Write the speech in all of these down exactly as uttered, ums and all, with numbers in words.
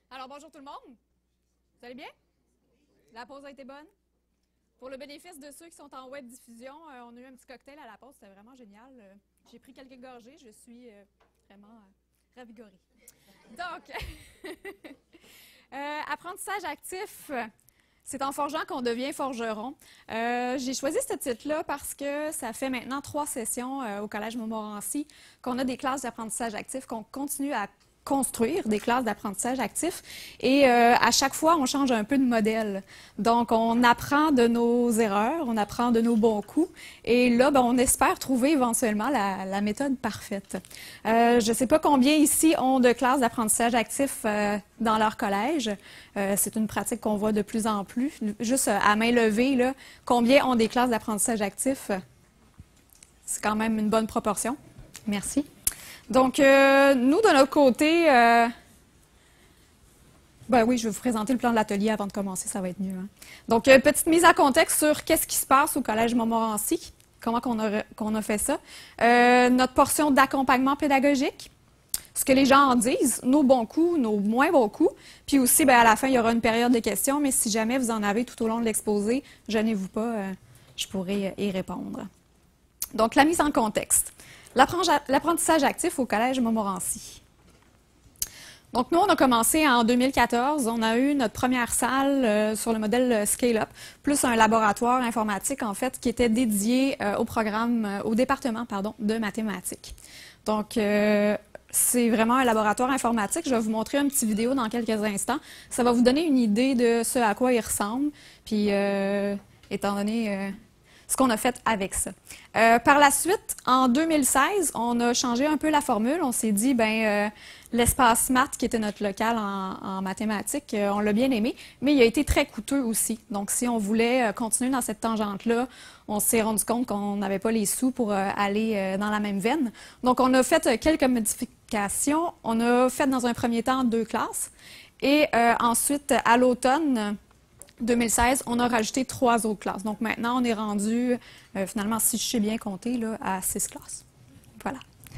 Alors, bonjour tout le monde. Vous allez bien? La pause a été bonne? Pour le bénéfice de ceux qui sont en web diffusion, euh, on a eu un petit cocktail à la pause, c'était vraiment génial. Euh, J'ai pris quelques gorgées, je suis euh, vraiment euh, ravigorée. Donc, euh, apprentissage actif, c'est en forgeant qu'on devient forgeron. Euh, J'ai choisi ce titre-là parce que ça fait maintenant trois sessions euh, au Collège Montmorency qu'on a des classes d'apprentissage actif, qu'on continue à construire des classes d'apprentissage actif et euh, à chaque fois, on change un peu de modèle. Donc, on apprend de nos erreurs, on apprend de nos bons coups et là, ben, on espère trouver éventuellement la, la méthode parfaite. Euh, je ne sais pas combien ici ont de classes d'apprentissage actif euh, dans leur collège. Euh, c'est une pratique qu'on voit de plus en plus. Juste à main levée, là, combien ont des classes d'apprentissage actif? C'est quand même une bonne proportion. Merci. Donc, euh, nous, de notre côté, euh, ben oui, je vais vous présenter le plan de l'atelier avant de commencer, ça va être mieux. Hein? Donc, euh, petite mise en contexte sur qu'est-ce qui se passe au Collège Montmorency, comment qu'on a, qu'on a fait ça. Euh, notre portion d'accompagnement pédagogique, ce que les gens en disent, nos bons coups, nos moins bons coups. Puis aussi, ben, à la fin, il y aura une période de questions, mais si jamais vous en avez tout au long de l'exposé, gênez-vous pas, euh, je pourrai y répondre. Donc, la mise en contexte. L'apprentissage actif au Collège Montmorency. Donc, nous, on a commencé en deux mille quatorze. On a eu notre première salle euh, sur le modèle Scale-Up, plus un laboratoire informatique, en fait, qui était dédié euh, au programme, euh, au département, pardon, de mathématiques. Donc, euh, c'est vraiment un laboratoire informatique. Je vais vous montrer une petite vidéo dans quelques instants. Ça va vous donner une idée de ce à quoi il ressemble. Puis, euh, étant donné... Euh, ce qu'on a fait avec ça. Euh, par la suite, en deux mille seize, on a changé un peu la formule. On s'est dit, ben euh, l'espace maths, qui était notre local en, en mathématiques, euh, on l'a bien aimé, mais il a été très coûteux aussi. Donc, si on voulait euh, continuer dans cette tangente-là, on s'est rendu compte qu'on n'avait pas les sous pour euh, aller euh, dans la même veine. Donc, on a fait euh, quelques modifications. On a fait dans un premier temps deux classes. Et euh, ensuite, à l'automne deux mille seize, on a rajouté trois autres classes. Donc maintenant, on est rendu, euh, finalement, si je sais bien compter, là, à six classes. Voilà.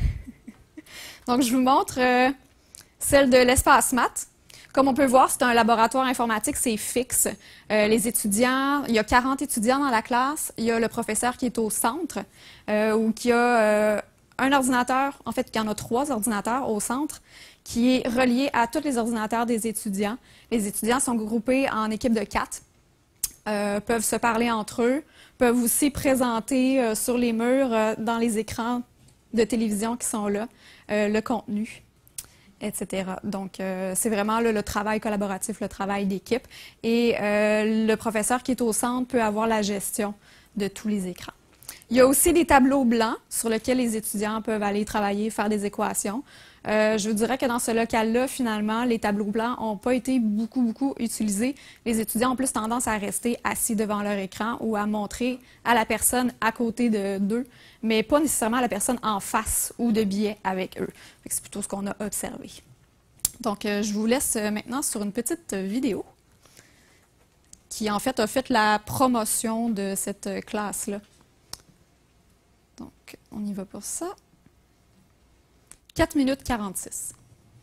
Donc, je vous montre euh, celle de l'espace maths. Comme on peut voir, c'est un laboratoire informatique, c'est fixe. Euh, les étudiants, il y a quarante étudiants dans la classe. Il y a le professeur qui est au centre, euh, ou qui a euh, un ordinateur, en fait, il y en a trois ordinateurs au centre, qui est relié à tous les ordinateurs des étudiants. Les étudiants sont groupés en équipes de quatre, euh, peuvent se parler entre eux, peuvent aussi présenter euh, sur les murs, euh, dans les écrans de télévision qui sont là, euh, le contenu, et cetera. Donc, euh, c'est vraiment là, le travail collaboratif, le travail d'équipe. Et euh, le professeur qui est au centre peut avoir la gestion de tous les écrans. Il y a aussi des tableaux blancs sur lesquels les étudiants peuvent aller travailler, faire des équations. Euh, je vous dirais que dans ce local-là, finalement, les tableaux blancs n'ont pas été beaucoup, beaucoup utilisés. Les étudiants ont plus tendance à rester assis devant leur écran ou à montrer à la personne à côté d'eux, mais pas nécessairement à la personne en face ou de biais avec eux. C'est plutôt ce qu'on a observé. Donc, euh, je vous laisse maintenant sur une petite vidéo qui, en fait, a fait la promotion de cette classe-là. Donc, on y va pour ça. quatre minutes quarante-six.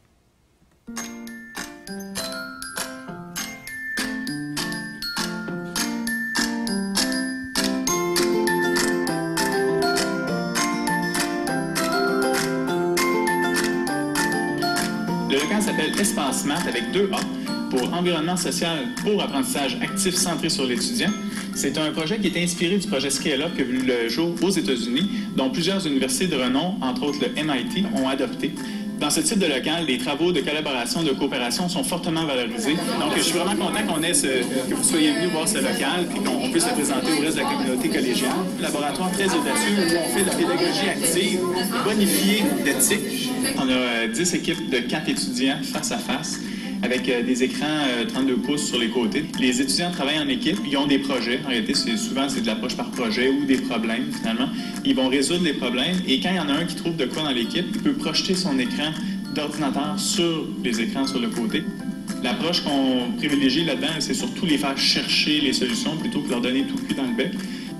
Le local s'appelle Espace Maths avec deux A pour Environnement social pour apprentissage actif centré sur l'étudiant. C'est un projet qui est inspiré du projet Scale-Up qui a vu le jour aux États-Unis, dont plusieurs universités de renom, entre autres le M I T, ont adopté. Dans ce type de local, les travaux de collaboration, de coopération sont fortement valorisés. Donc, je suis vraiment content qu'on ait ce, que vous soyez venus voir ce local et qu'on puisse le présenter au reste de la communauté collégiale. Un laboratoire très audacieux où on fait de la pédagogie active, bonifiée d'éthique. On a dix équipes de quatre étudiants face à face, avec euh, des écrans euh, trente-deux pouces sur les côtés. Les étudiants travaillent en équipe, ils ont des projets. En réalité, souvent, c'est de l'approche par projet ou des problèmes, finalement. Ils vont résoudre les problèmes et quand il y en a un qui trouve de quoi dans l'équipe, il peut projeter son écran d'ordinateur sur les écrans sur le côté. L'approche qu'on privilégie là-dedans, c'est surtout les faire chercher les solutions plutôt que leur donner tout cuit dans le bec.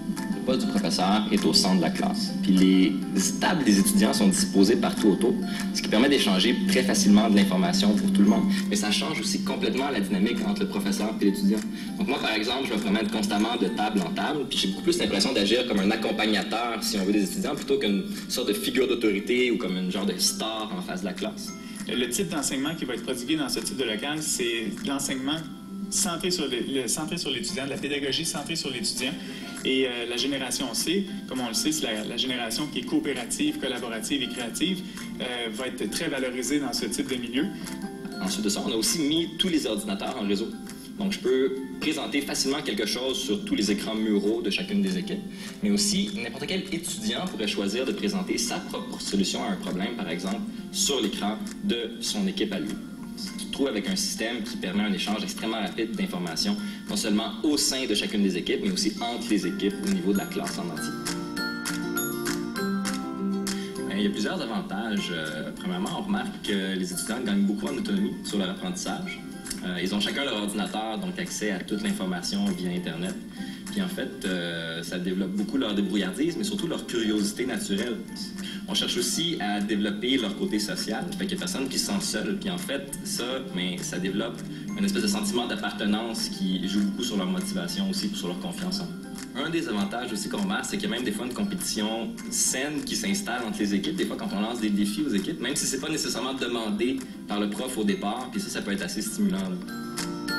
poste du professeur est au centre de la classe. Puis les tables des étudiants sont disposées partout autour, ce qui permet d'échanger très facilement de l'information pour tout le monde. Mais ça change aussi complètement la dynamique entre le professeur et l'étudiant. Donc moi, par exemple, je me promène constamment de table en table, puis j'ai beaucoup plus l'impression d'agir comme un accompagnateur, si on veut, des étudiants, plutôt qu'une sorte de figure d'autorité ou comme une genre de star en face de la classe. Le type d'enseignement qui va être prodigué dans ce type de local, c'est l'enseignement centré sur le, le, centré sur l'étudiant, de la pédagogie centrée sur l'étudiant. Et euh, la génération C, comme on le sait, c'est la, la génération qui est coopérative, collaborative et créative, euh, va être très valorisée dans ce type de milieu. Ensuite de ça, on a aussi mis tous les ordinateurs en réseau. Donc, je peux présenter facilement quelque chose sur tous les écrans muraux de chacune des équipes. Mais aussi, n'importe quel étudiant pourrait choisir de présenter sa propre solution à un problème, par exemple, sur l'écran de son équipe à lui. Tu te trouves avec un système qui permet un échange extrêmement rapide d'informations, non seulement au sein de chacune des équipes, mais aussi entre les équipes au niveau de la classe en entier. Il y a plusieurs avantages. Euh, premièrement, on remarque que les étudiants gagnent beaucoup en autonomie sur leur apprentissage. Euh, ils ont chacun leur ordinateur, donc accès à toute l'information via Internet. Puis en fait, euh, ça développe beaucoup leur débrouillardise, mais surtout leur curiosité naturelle. On cherche aussi à développer leur côté social. Fait qu'il y a personne qui se sent seul. Puis en fait, ça, mais ça développe une espèce de sentiment d'appartenance qui joue beaucoup sur leur motivation aussi, sur leur confiance en eux. Un des avantages aussi qu'on remarque, c'est qu'il y a même des fois une compétition saine qui s'installe entre les équipes. Des fois, quand on lance des défis aux équipes, même si c'est pas nécessairement demandé par le prof au départ, puis ça, ça peut être assez stimulant. Là.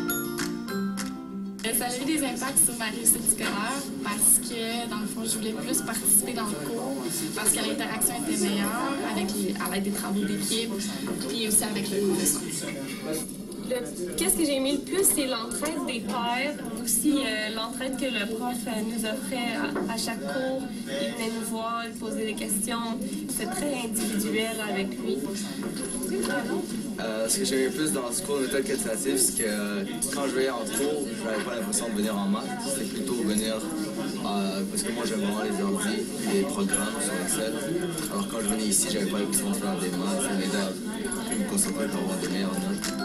Ça a eu des impacts sur ma réussite scolaire parce que, dans le fond, je voulais plus participer dans le cours parce que l'interaction était meilleure avec les, à l'aide des travaux d'équipe et aussi avec le professeur. Qu'est-ce que j'ai aimé le plus, c'est l'entraide des pairs, aussi euh, l'entraide que le prof euh, nous offrait à, à chaque cours. Il venait nous voir, il posait des questions. C'est très individuel avec lui. Euh, ce que j'aimais le plus dans ce cours de méthode qualitative, c'est que euh, quand je venais en cours, je n'avais pas l'impression de venir en maths. C'était plutôt venir euh, parce que moi j'aime vraiment les ordi et les programmes sur Excel. Alors quand je venais ici, j'avais pas l'impression de faire des maths. Ça m'aidait à me concentrer pour avoir des meilleures notes.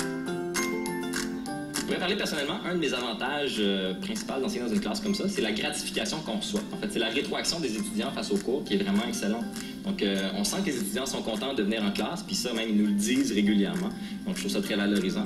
Je pourrais parler personnellement, un de mes avantages euh, principaux d'enseigner dans une classe comme ça, c'est la gratification qu'on reçoit. En fait, c'est la rétroaction des étudiants face au cours qui est vraiment excellente. Donc, euh, on sent que les étudiants sont contents de venir en classe, puis ça, même, ils nous le disent régulièrement. Donc, je trouve ça très valorisant.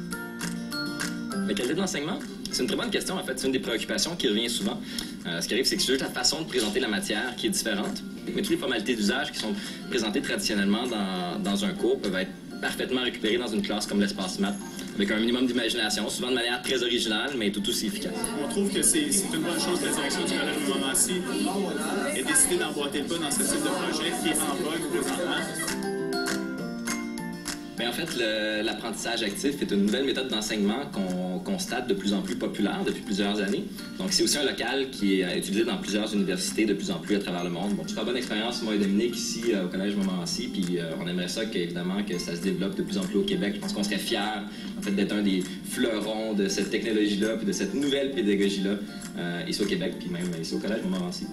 La qualité de l'enseignement, c'est une très bonne question, en fait. C'est une des préoccupations qui revient souvent. Euh, ce qui arrive, c'est que c'est juste la façon de présenter la matière qui est différente. Mais toutes les formalités d'usage qui sont présentées traditionnellement dans, dans un cours peuvent être parfaitement récupérées dans une classe comme l'espace maths, avec un minimum d'imagination, souvent de manière très originale, mais tout aussi efficace. On trouve que c'est une bonne chose que la direction du collège Montmorency ait décidé d'emboîter le pas dans ce type de projet qui est en vogue présentement. Bien, en fait, l'apprentissage actif est une nouvelle méthode d'enseignement qu'on constate de plus en plus populaire depuis plusieurs années. Donc, c'est aussi un local qui est utilisé dans plusieurs universités de plus en plus à travers le monde. Bon, super bonne expérience, moi et Dominique, ici euh, au Collège Montmorency, puis euh, on aimerait ça qu'évidemment que ça se développe de plus en plus au Québec. Je pense qu'on serait fiers, en fait, d'être un des fleurons de cette technologie-là, puis de cette nouvelle pédagogie-là, euh, ici au Québec, puis même ici au Collège Montmorency.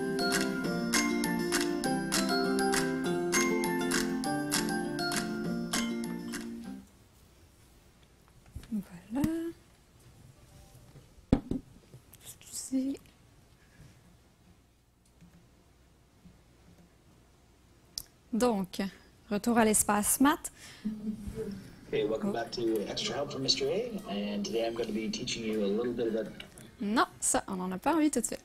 Voilà. Ici. Donc, retour à l'espace maths. Okay, welcome back to Extra Help from mister A, and today I'm going to be teaching you a little bit about... Non, ça, on n'en a pas envie tout de suite.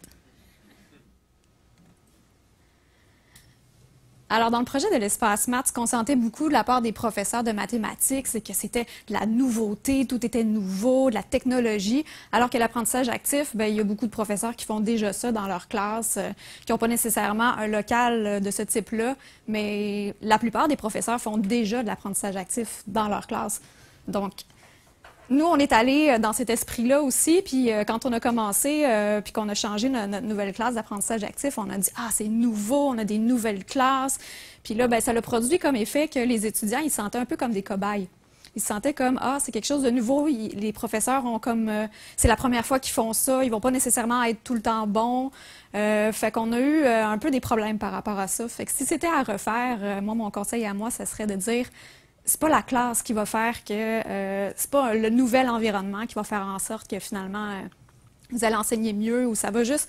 Alors, dans le projet de l'espace maths, ce qu'on sentait beaucoup de la part des professeurs de mathématiques, c'est que c'était de la nouveauté, tout était nouveau, de la technologie, alors que l'apprentissage actif, bien, il y a beaucoup de professeurs qui font déjà ça dans leur classe, euh, qui n'ont pas nécessairement un local de ce type-là, mais la plupart des professeurs font déjà de l'apprentissage actif dans leur classe. Donc, nous, on est allés dans cet esprit-là aussi, puis euh, quand on a commencé, euh, puis qu'on a changé no notre nouvelle classe d'apprentissage actif, on a dit « Ah, c'est nouveau, on a des nouvelles classes ». Puis là, ben, ça a produit comme effet que les étudiants, ils se sentaient un peu comme des cobayes. Ils se sentaient comme « Ah, c'est quelque chose de nouveau, ils, les professeurs ont comme... Euh, c'est la première fois qu'ils font ça, ils vont pas nécessairement être tout le temps bons euh, ». Fait qu'on a eu euh, un peu des problèmes par rapport à ça. Fait que si c'était à refaire, euh, moi, mon conseil à moi, ça serait de dire... C'est pas la classe qui va faire que... Euh, c'est pas le nouvel environnement qui va faire en sorte que finalement, euh, vous allez enseigner mieux ou ça va juste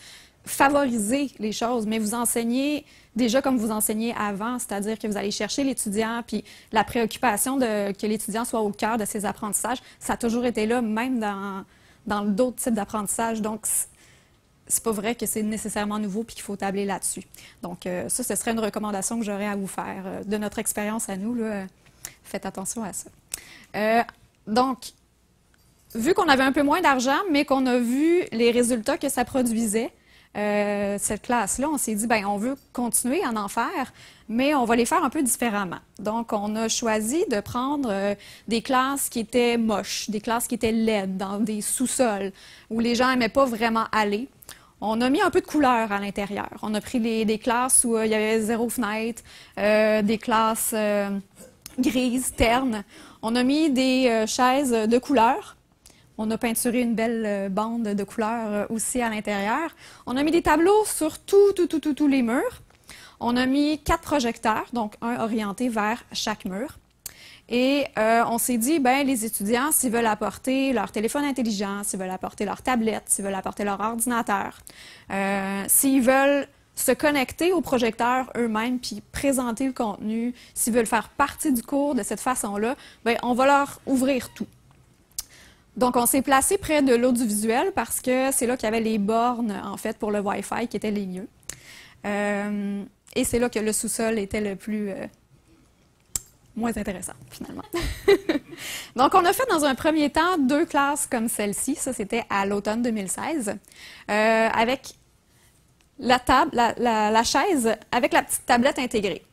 favoriser les choses, mais vous enseignez déjà comme vous enseignez avant, c'est-à-dire que vous allez chercher l'étudiant, puis la préoccupation de que l'étudiant soit au cœur de ses apprentissages, ça a toujours été là, même dans, dans d'autres types d'apprentissage. Donc, c'est pas vrai que c'est nécessairement nouveau puis qu'il faut tabler là-dessus. Donc, euh, ça, ce serait une recommandation que j'aurais à vous faire. Euh, de notre expérience à nous, là, euh, faites attention à ça. Euh, donc, vu qu'on avait un peu moins d'argent, mais qu'on a vu les résultats que ça produisait, euh, cette classe-là, on s'est dit, bien, on veut continuer à en faire, mais on va les faire un peu différemment. Donc, on a choisi de prendre euh, des classes qui étaient moches, des classes qui étaient laides, dans des sous-sols, où les gens n'aimaient pas vraiment aller. On a mis un peu de couleur à l'intérieur. On a pris les, des classes où euh, il y avait zéro fenêtre, euh, des classes euh, grises, ternes. On a mis des euh, chaises de couleur. On a peinturé une belle euh, bande de couleurs euh, aussi à l'intérieur. On a mis des tableaux sur tout, tout, tout, tout, tous les murs. On a mis quatre projecteurs, donc un orienté vers chaque mur. Et euh, on s'est dit, ben les étudiants, s'ils veulent apporter leur téléphone intelligent, s'ils veulent apporter leur tablette, s'ils veulent apporter leur ordinateur, euh, s'ils veulent se connecter au projecteur eux-mêmes puis présenter le contenu, s'ils veulent faire partie du cours de cette façon-là, ben on va leur ouvrir tout. Donc, on s'est placé près de l'audiovisuel parce que c'est là qu'il y avait les bornes, en fait, pour le Wi-Fi qui étaient les mieux. Euh, et c'est là que le sous-sol était le plus... Euh, moins intéressant, finalement. Donc, on a fait dans un premier temps deux classes comme celle-ci. Ça, c'était à l'automne deux mille seize, euh, avec la table, la, la, la chaise, avec la petite tablette intégrée.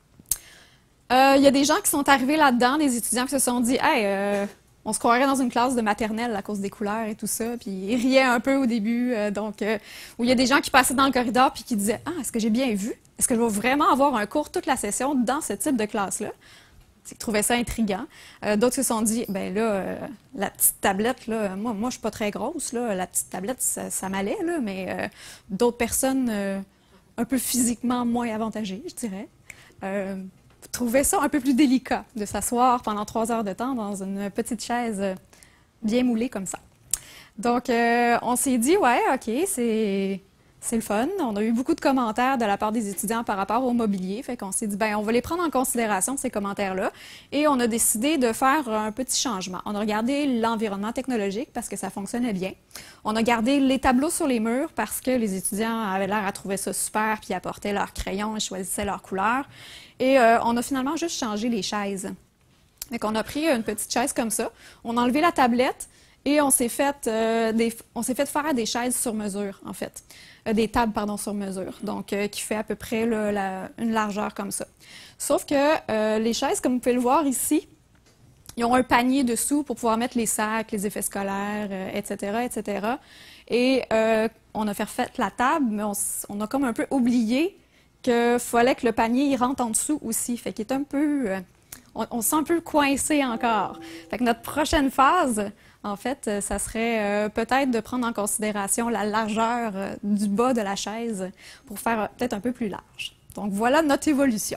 Euh, il y a des gens qui sont arrivés là-dedans, des étudiants qui se sont dit « Hey, euh, on se croirait dans une classe de maternelle à cause des couleurs et tout ça. » Puis ils riaient un peu au début. Euh, donc, euh, où il y a des gens qui passaient dans le corridor puis qui disaient « Ah, est-ce que j'ai bien vu? Est-ce que je vais vraiment avoir un cours toute la session dans ce type de classe-là? » Ils trouvaient ça intriguant. Euh, D'autres se sont dit, ben là, euh, la petite tablette, là, moi, moi je suis pas très grosse, là, la petite tablette, ça, ça m'allait, là, mais euh, d'autres personnes euh, un peu physiquement moins avantagées, je dirais, euh, trouvaient ça un peu plus délicat de s'asseoir pendant trois heures de temps dans une petite chaise bien moulée comme ça. Donc, euh, on s'est dit, ouais, OK, c'est... C'est le fun. On a eu beaucoup de commentaires de la part des étudiants par rapport au mobilier. Fait qu'on s'est dit, ben on va les prendre en considération, ces commentaires-là. Et on a décidé de faire un petit changement. On a regardé l'environnement technologique parce que ça fonctionnait bien. On a gardé les tableaux sur les murs parce que les étudiants avaient l'air à trouver ça super, puis apportaient leurs crayons et choisissaient leurs couleurs. Et euh, on a finalement juste changé les chaises. Fait qu'on a pris une petite chaise comme ça. On a enlevé la tablette et on s'est fait, euh, des, on s'est fait faire des chaises sur mesure, en fait. Euh, des tables, pardon, sur mesure, donc euh, qui fait à peu près là, la, une largeur comme ça. Sauf que euh, les chaises, comme vous pouvez le voir ici, ils ont un panier dessous pour pouvoir mettre les sacs, les effets scolaires, euh, et cetera, et cetera. Et euh, on a fait refaire la table, mais on, on a comme un peu oublié qu'il fallait que le panier il rentre en dessous aussi, fait qu'il est un peu... Euh, on, on se sent un peu coincé encore. Fait que notre prochaine phase... En fait, ça serait euh, peut-être de prendre en considération la largeur euh, du bas de la chaise pour faire euh, peut-être un peu plus large. Donc, voilà notre évolution.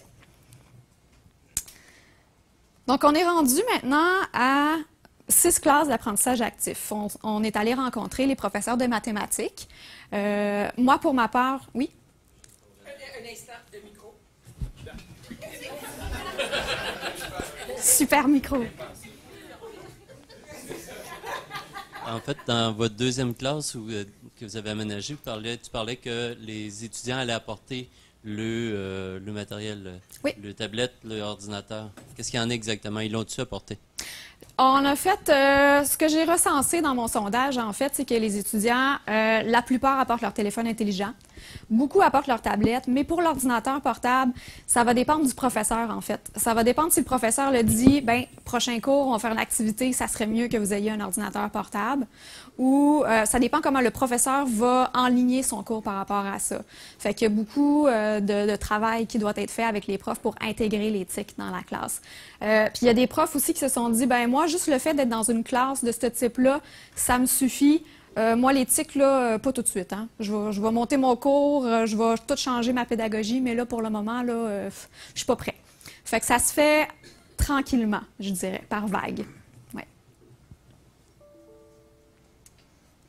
Donc, on est rendu maintenant à six classes d'apprentissage actif. On, on est allé rencontrer les professeurs de mathématiques. Euh, moi, pour ma part, oui? Un, un instant de micro. Super micro. En fait, dans votre deuxième classe où, euh, que vous avez aménagé, vous parlez, tu parlais que les étudiants allaient apporter le, euh, le matériel, oui. le tablette, l'ordinateur. Qu'est-ce qu'il y en a exactement? Ils l'ont-tu apporté? On a fait, euh, ce que j'ai recensé dans mon sondage, en fait, c'est que les étudiants, euh, la plupart apportent leur téléphone intelligent. Beaucoup apportent leur tablette, mais pour l'ordinateur portable, ça va dépendre du professeur, en fait. Ça va dépendre si le professeur le dit, ben prochain cours, on va faire une activité, ça serait mieux que vous ayez un ordinateur portable. Ou euh, ça dépend comment le professeur va enligner son cours par rapport à ça. Fait qu'il y a beaucoup euh, de, de travail qui doit être fait avec les profs pour intégrer l'éthique dans la classe. Euh, puis il y a des profs aussi qui se sont dit, ben moi, juste le fait d'être dans une classe de ce type-là, ça me suffit. Euh, moi, l'éthique, là, euh, pas tout de suite. Hein. Je vais, je vais monter mon cours, euh, je vais tout changer ma pédagogie, mais là, pour le moment, là, euh, je suis pas prêt. Fait que ça se fait tranquillement, je dirais, par vague. Ouais.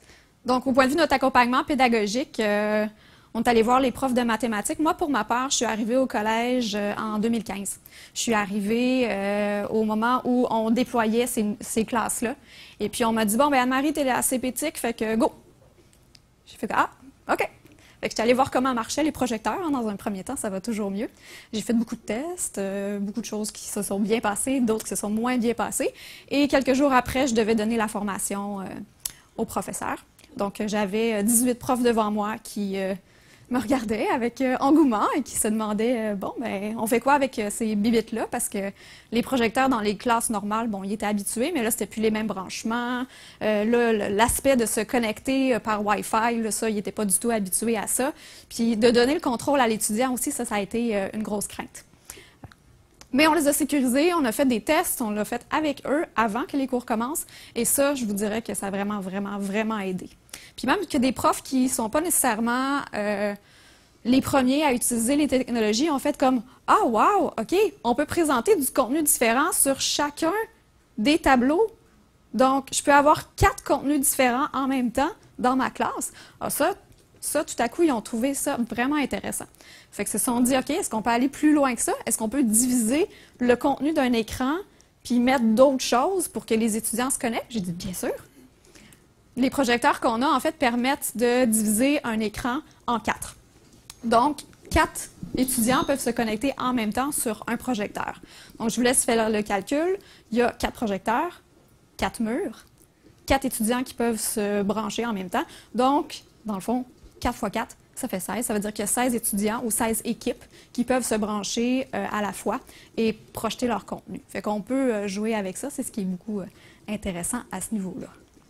Donc, au point de vue de notre accompagnement pédagogique, euh, on est allé voir les profs de mathématiques. Moi, pour ma part, je suis arrivée au collège euh, en deux mille quinze. Je suis arrivée euh, au moment où on déployait ces, ces classes-là. Et puis, on m'a dit, bon, ben Anne-Marie, t'es assez pétique, fait que go! J'ai fait, ah, OK. Fait que j'étais allée voir comment marchaient les projecteurs. Hein, dans un premier temps, ça va toujours mieux. J'ai fait beaucoup de tests, euh, beaucoup de choses qui se sont bien passées, d'autres qui se sont moins bien passées. Et quelques jours après, je devais donner la formation euh, aux professeurs. Donc, j'avais dix-huit profs devant moi qui euh, me regardaient avec euh, engouement et qui se demandaient, euh, bon, ben, on fait quoi avec euh, ces bibittes-là? Parce que les projecteurs dans les classes normales, bon, ils étaient habitués, mais là, c'était plus les mêmes branchements. Euh, là, l'aspect de se connecter par Wi-Fi, là, ça, ils n'étaient pas du tout habitués à ça. Puis, de donner le contrôle à l'étudiant aussi, ça, ça a été euh, une grosse crainte. Mais on les a sécurisés, on a fait des tests, on l'a fait avec eux avant que les cours commencent. Et ça, je vous dirais que ça a vraiment, vraiment, vraiment aidé. Puis même que des profs qui ne sont pas nécessairement euh, les premiers à utiliser les technologies ont fait comme « Ah, wow, OK, on peut présenter du contenu différent sur chacun des tableaux. Donc, je peux avoir quatre contenus différents en même temps dans ma classe. » Ah, ça, ça, tout à coup, ils ont trouvé ça vraiment intéressant. Fait que se sont dit, OK, est-ce qu'on peut aller plus loin que ça? Est-ce qu'on peut diviser le contenu d'un écran puis mettre d'autres choses pour que les étudiants se connectent? J'ai dit, bien sûr. Les projecteurs qu'on a, en fait, permettent de diviser un écran en quatre. Donc, quatre étudiants peuvent se connecter en même temps sur un projecteur. Donc, je vous laisse faire le calcul. Il y a quatre projecteurs, quatre murs, quatre étudiants qui peuvent se brancher en même temps. Donc, dans le fond, quatre fois quatre, ça fait seize. Ça veut dire qu'il y a seize étudiants ou seize équipes qui peuvent se brancher euh, à la fois et projeter leur contenu. Fait qu'on peut euh, jouer avec ça. C'est ce qui est beaucoup euh, intéressant à ce niveau-là.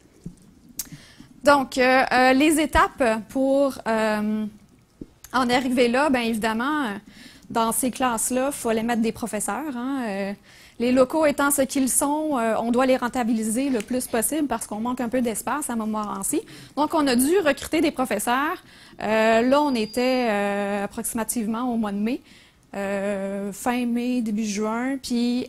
Donc, euh, euh, les étapes pour euh, en arriver là, bien évidemment, euh, dans ces classes-là, il faut aller mettre des professeurs. Hein, euh, les locaux étant ce qu'ils sont, euh, on doit les rentabiliser le plus possible parce qu'on manque un peu d'espace à Montmorency. Donc, on a dû recruter des professeurs. Euh, là, on était euh, approximativement au mois de mai, euh, fin mai, début juin, puis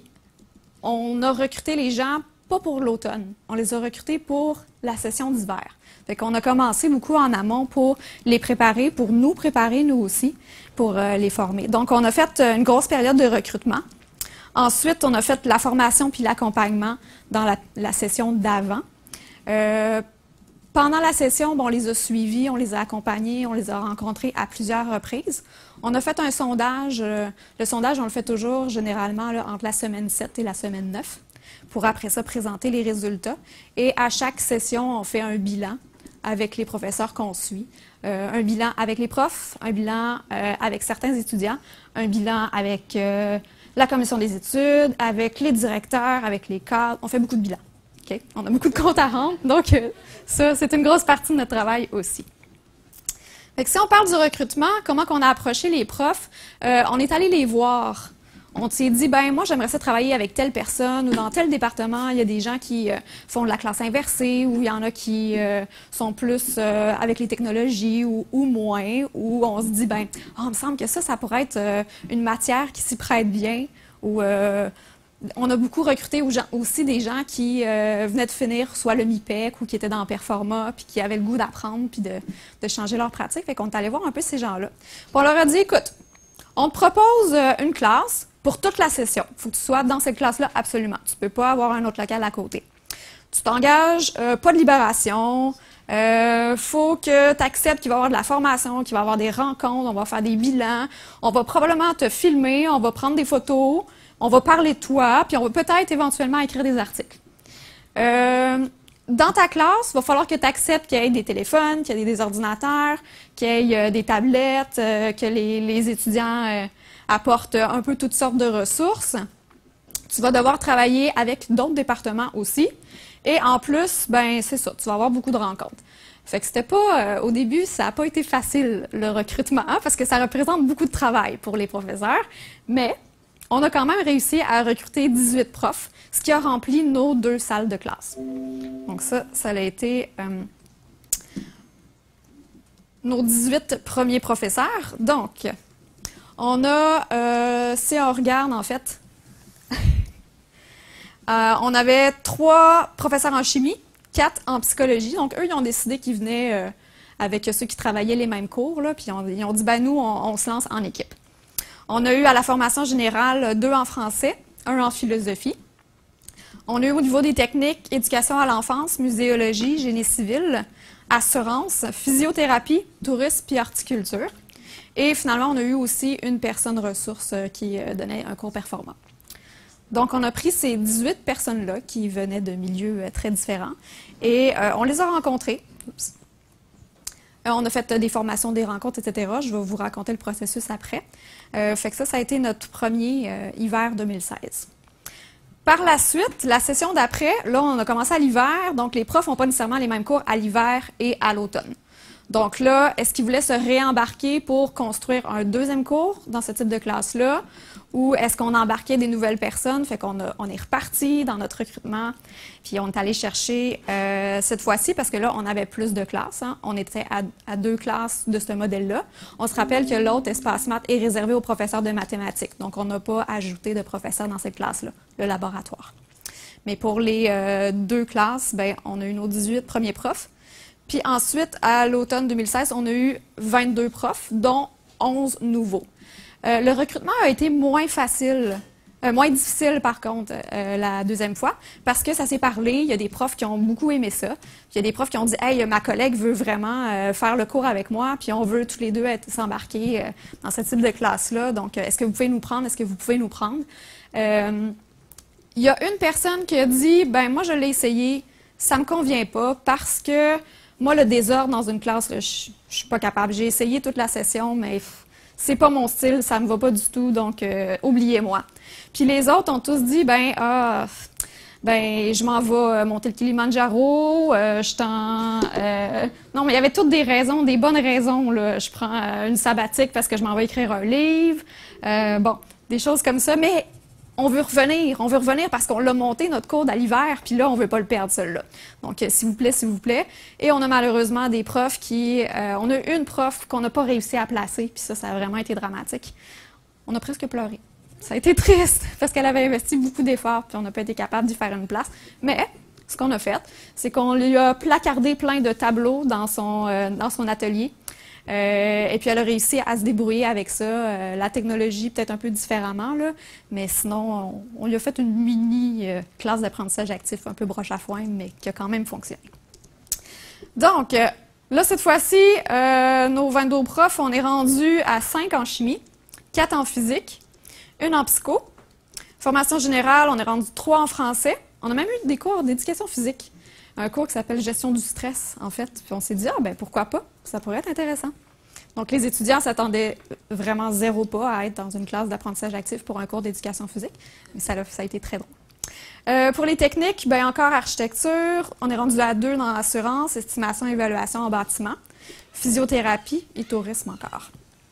on a recruté les gens pas pour l'automne, on les a recrutés pour la session d'hiver. Fait qu'on a commencé beaucoup en amont pour les préparer, pour nous préparer, nous aussi, pour euh, les former. Donc, on a fait une grosse période de recrutement. Ensuite, on a fait la formation puis l'accompagnement dans la, la session d'avant. Euh, pendant la session, bon, on les a suivis, on les a accompagnés, on les a rencontrés à plusieurs reprises. On a fait un sondage. Euh, le sondage, on le fait toujours généralement là, entre la semaine sept et la semaine neuf pour après ça présenter les résultats. Et à chaque session, on fait un bilan avec les professeurs qu'on suit. Euh, un bilan avec les profs, un bilan euh, avec certains étudiants, un bilan avec euh, la commission des études, avec les directeurs, avec les cadres. On fait beaucoup de bilans. Okay? On a beaucoup de comptes à rendre, donc euh, ça, c'est une grosse partie de notre travail aussi. Fait que si on parle du recrutement, comment on a approché les profs, euh, on est allé les voir. On s'est dit, ben moi, j'aimerais ça travailler avec telle personne ou dans tel département. Il y a des gens qui euh, font de la classe inversée ou il y en a qui euh, sont plus euh, avec les technologies ou, ou moins. Ou on se dit, ben, oh, il me semble que ça, ça pourrait être euh, une matière qui s'y prête bien. Ou euh, on a beaucoup recruté aussi des gens qui euh, venaient de finir soit le MIPEC ou qui étaient dans Performa puis qui avaient le goût d'apprendre puis de, de changer leur pratique. Fait qu'on est allé voir un peu ces gens-là. Puis on leur a dit, écoute, on te propose euh, une classe pour toute la session. Il faut que tu sois dans cette classe-là absolument. Tu ne peux pas avoir un autre local à côté. Tu t'engages, euh, pas de libération. Il euh, faut que tu acceptes qu'il va y avoir de la formation, qu'il va y avoir des rencontres, on va faire des bilans. On va probablement te filmer, on va prendre des photos, on va parler de toi, puis on va peut-être éventuellement écrire des articles. Euh, dans ta classe, il va falloir que tu acceptes qu'il y ait des téléphones, qu'il y ait des ordinateurs, qu'il y ait euh, des tablettes, euh, que les, les étudiants euh, apportent un peu toutes sortes de ressources. Tu vas devoir travailler avec d'autres départements aussi. Et en plus, ben c'est ça, tu vas avoir beaucoup de rencontres. Fait que c'était pas, euh, au début, ça n'a pas été facile, le recrutement, hein, parce que ça représente beaucoup de travail pour les professeurs. Mais on a quand même réussi à recruter dix-huit profs, ce qui a rempli nos deux salles de classe. Donc ça, ça a été euh, nos dix-huit premiers professeurs. Donc, on a, euh, si on regarde en fait, euh, on avait trois professeurs en chimie quatre en psychologie. Donc, eux, ils ont décidé qu'ils venaient euh, avec ceux qui travaillaient les mêmes cours, là, puis on, ils ont dit, ben nous, on, on se lance en équipe. On a eu à la formation générale deux en français, un en philosophie. On a eu au niveau des techniques, éducation à l'enfance, muséologie, génie civil, assurance, physiothérapie, tourisme puis horticulture. Et finalement, on a eu aussi une personne ressource euh, qui euh, donnait un cours performant. Donc, on a pris ces dix-huit personnes-là qui venaient de milieux euh, très différents et euh, on les a rencontrées. Oups. Euh, on a fait euh, des formations, des rencontres, et cetera. Je vais vous raconter le processus après. Euh, fait que ça, ça a été notre premier euh, hiver deux mille seize. Par la suite, la session d'après, là, on a commencé à l'hiver, donc les profs n'ont pas nécessairement les mêmes cours à l'hiver et à l'automne. Donc là, est-ce qu'ils voulaient se réembarquer pour construire un deuxième cours dans ce type de classe-là? Ou est-ce qu'on embarquait des nouvelles personnes? Fait qu'on a, on est reparti dans notre recrutement, puis on est allé chercher euh, cette fois-ci, parce que là, on avait plus de classes. Hein. On était à, à deux classes de ce modèle-là. On se rappelle que l'autre espace maths est réservé aux professeurs de mathématiques. Donc, on n'a pas ajouté de professeurs dans cette classe-là, le laboratoire. Mais pour les euh, deux classes, ben, on a eu nos dix-huit premiers profs. Puis ensuite, à l'automne deux mille seize, on a eu vingt-deux profs, dont onze nouveaux. Euh, le recrutement a été moins facile, euh, moins difficile par contre, euh, la deuxième fois, parce que ça s'est parlé, il y a des profs qui ont beaucoup aimé ça. Il y a des profs qui ont dit « Hey, ma collègue veut vraiment euh, faire le cours avec moi, puis on veut tous les deux être s'embarquer euh, dans ce type de classe-là, donc euh, est-ce que vous pouvez nous prendre, est-ce que vous pouvez nous prendre? Euh, » Il y a une personne qui a dit « Ben moi, je l'ai essayé, ça me convient pas, parce que moi, le désordre dans une classe, là, je, je suis pas capable. J'ai essayé toute la session, mais c'est pas mon style, ça me va pas du tout, donc euh, oubliez-moi. » Puis les autres ont tous dit, ben, ah, ben, je m'en vais monter le Kilimanjaro, euh, je t'en... Euh... Non, mais il y avait toutes des raisons, des bonnes raisons, là. Je prends euh, une sabbatique parce que je m'en vais écrire un livre, euh, bon, des choses comme ça, mais on veut revenir, on veut revenir parce qu'on l'a monté, notre cours à l'hiver, puis là, on ne veut pas le perdre, celui-là. Donc, euh, s'il vous plaît, s'il vous plaît. Et on a malheureusement des profs qui... Euh, on a une prof qu'on n'a pas réussi à placer, puis ça, ça a vraiment été dramatique. On a presque pleuré. Ça a été triste, parce qu'elle avait investi beaucoup d'efforts, puis on n'a pas été capable d'y faire une place. Mais, ce qu'on a fait, c'est qu'on lui a placardé plein de tableaux dans son, euh, dans son atelier. Euh, et puis, elle a réussi à se débrouiller avec ça. Euh, la technologie, peut-être un peu différemment, là, mais sinon, on, on lui a fait une mini euh, classe d'apprentissage actif, un peu broche à foin, mais qui a quand même fonctionné. Donc, euh, là, cette fois-ci, euh, nos vingt-deux profs, on est rendu à cinq en chimie, quatre en physique, une en psycho. Formation générale, on est rendu trois en français. On a même eu des cours d'éducation physique. Un cours qui s'appelle « Gestion du stress », en fait. Puis on s'est dit, ah ben pourquoi pas? Ça pourrait être intéressant. Donc, les étudiants s'attendaient vraiment zéro pas à être dans une classe d'apprentissage actif pour un cours d'éducation physique. Mais ça a, ça a été très drôle. Euh, pour les techniques, ben encore architecture. On est rendu à deux dans l'assurance, estimation et évaluation en bâtiment, physiothérapie et tourisme encore.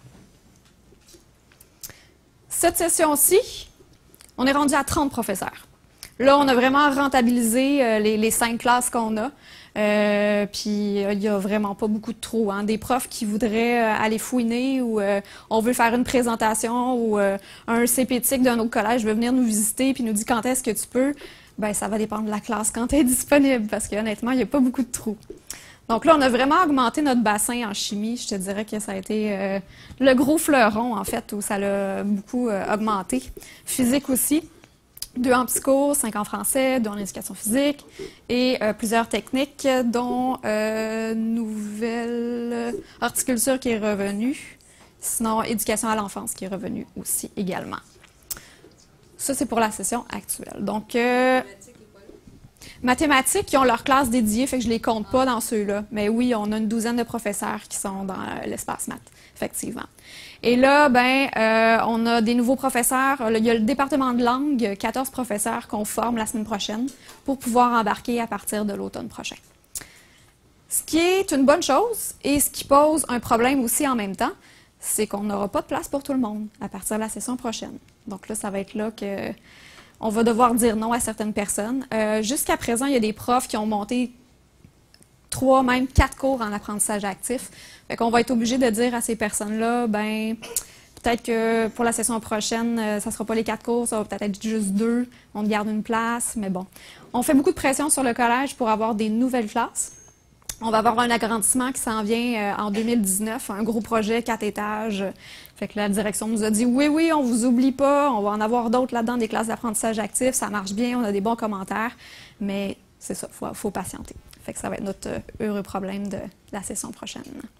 Cette session-ci, on est rendu à trente professeurs. Là, on a vraiment rentabilisé euh, les, les cinq classes qu'on a. Euh, puis, il n'y a vraiment pas beaucoup de trous. Hein. Des profs qui voudraient euh, aller fouiner ou euh, on veut faire une présentation ou euh, un C P T I C d'un autre collège veut venir nous visiter puis nous dit quand est-ce que tu peux. Bien, ça va dépendre de la classe quand elle est disponible parce qu'honnêtement, il n'y a pas beaucoup de trous. Donc là, on a vraiment augmenté notre bassin en chimie. Je te dirais que ça a été euh, le gros fleuron, en fait, où ça l'a beaucoup euh, augmenté. Physique aussi. Deux en psycho, cinq en français, deux en éducation physique et euh, plusieurs techniques, dont euh, nouvelle horticulture qui est revenue, sinon éducation à l'enfance qui est revenue aussi également. Ça, c'est pour la session actuelle. Donc, euh, mathématiques, qui ont leur classe dédiée, fait que je ne les compte pas dans ceux-là. Mais oui, on a une douzaine de professeurs qui sont dans euh, l'espace maths, effectivement. Et là, ben, euh, on a des nouveaux professeurs. Il y a le département de langue, quatorze professeurs qu'on forme la semaine prochaine pour pouvoir embarquer à partir de l'automne prochain. Ce qui est une bonne chose et ce qui pose un problème aussi en même temps, c'est qu'on n'aura pas de place pour tout le monde à partir de la session prochaine. Donc là, ça va être là que on va devoir dire non à certaines personnes. Euh, jusqu'à présent, il y a des profs qui ont monté trois, même quatre cours en apprentissage actif. Fait qu'on va être obligé de dire à ces personnes-là, ben peut-être que pour la session prochaine, euh, ça ne sera pas les quatre cours, ça va peut-être être juste deux. On garde une place, mais bon. On fait beaucoup de pression sur le collège pour avoir des nouvelles classes. On va avoir un agrandissement qui s'en vient euh, en deux mille dix-neuf, un gros projet, quatre étages. Fait que la direction nous a dit « Oui, oui, on vous oublie pas, on va en avoir d'autres là-dedans, des classes d'apprentissage actif, ça marche bien, on a des bons commentaires. » Mais c'est ça, il faut, faut patienter. Fait que ça va être notre euh, heureux problème de la session prochaine.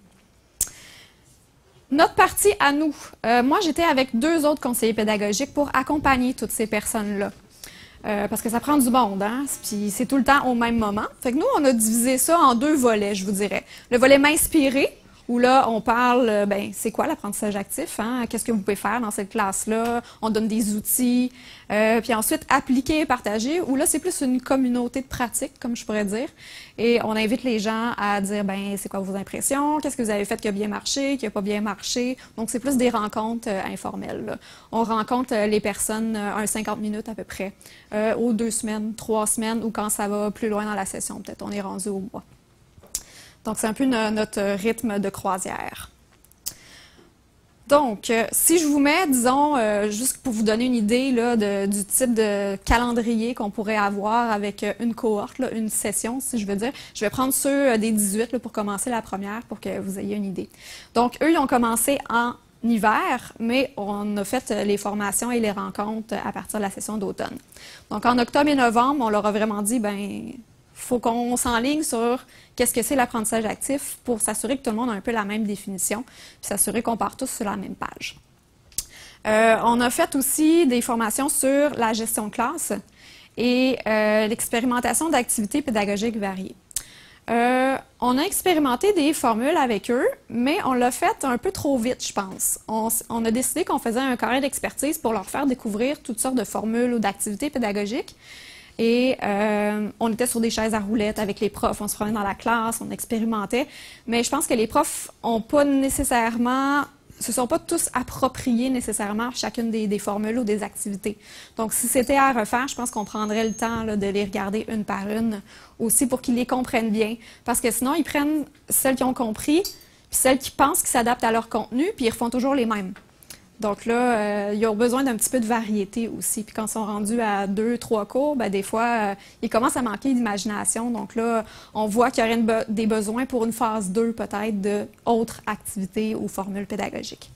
Notre partie à nous. Euh, moi, j'étais avec deux autres conseillers pédagogiques pour accompagner toutes ces personnes-là. Euh, parce que ça prend du monde, hein? Puis c'est tout le temps au même moment. Fait que nous, on a divisé ça en deux volets, je vous dirais. Le volet m'inspirer, où là, on parle, ben, c'est quoi l'apprentissage actif, hein? Qu'est-ce que vous pouvez faire dans cette classe-là? On donne des outils. Euh, puis ensuite, appliquer et partager, où là, c'est plus une communauté de pratique, comme je pourrais dire. Et on invite les gens à dire, ben, c'est quoi vos impressions? Qu'est-ce que vous avez fait qui a bien marché, qui n'a pas bien marché? Donc, c'est plus des rencontres euh, informelles, là. On rencontre euh, les personnes euh, un cinquante minutes à peu près, euh, aux deux semaines, trois semaines, ou quand ça va plus loin dans la session, peut-être on est rendu au mois. Donc, c'est un peu no- notre rythme de croisière. Donc, euh, si je vous mets, disons, euh, juste pour vous donner une idée là, de, du type de calendrier qu'on pourrait avoir avec euh, une cohorte, là, une session, si je veux dire, je vais prendre ceux euh, des dix-huit là, pour commencer la première, pour que vous ayez une idée. Donc, eux, ils ont commencé en hiver, mais on a fait euh, les formations et les rencontres à partir de la session d'automne. Donc, en octobre et novembre, on leur a vraiment dit, ben faut qu'on s'enligne sur qu'est-ce que c'est l'apprentissage actif pour s'assurer que tout le monde a un peu la même définition, puis s'assurer qu'on part tous sur la même page. Euh, on a fait aussi des formations sur la gestion de classe et euh, l'expérimentation d'activités pédagogiques variées. Euh, on a expérimenté des formules avec eux, mais on l'a fait un peu trop vite, je pense. On, on a décidé qu'on faisait un carré d'expertise pour leur faire découvrir toutes sortes de formules ou d'activités pédagogiques. Et euh, on était sur des chaises à roulettes avec les profs, on se promenait dans la classe, on expérimentait. Mais je pense que les profs ont pas nécessairement, se sont pas tous appropriés nécessairement chacune des, des formules ou des activités. Donc, si c'était à refaire, je pense qu'on prendrait le temps là, de les regarder une par une aussi pour qu'ils les comprennent bien. Parce que sinon, ils prennent celles qui ont compris, puis celles qui pensent qu'ils s'adaptent à leur contenu, puis ils refont toujours les mêmes. Donc là, euh, ils ont besoin d'un petit peu de variété aussi. Puis quand ils sont rendus à deux, trois cours, ben, des fois, euh, ils commencent à manquer d'imagination. Donc là, on voit qu'il y aurait une be- des besoins pour une phase deux peut-être d'autres activités ou formules pédagogiques.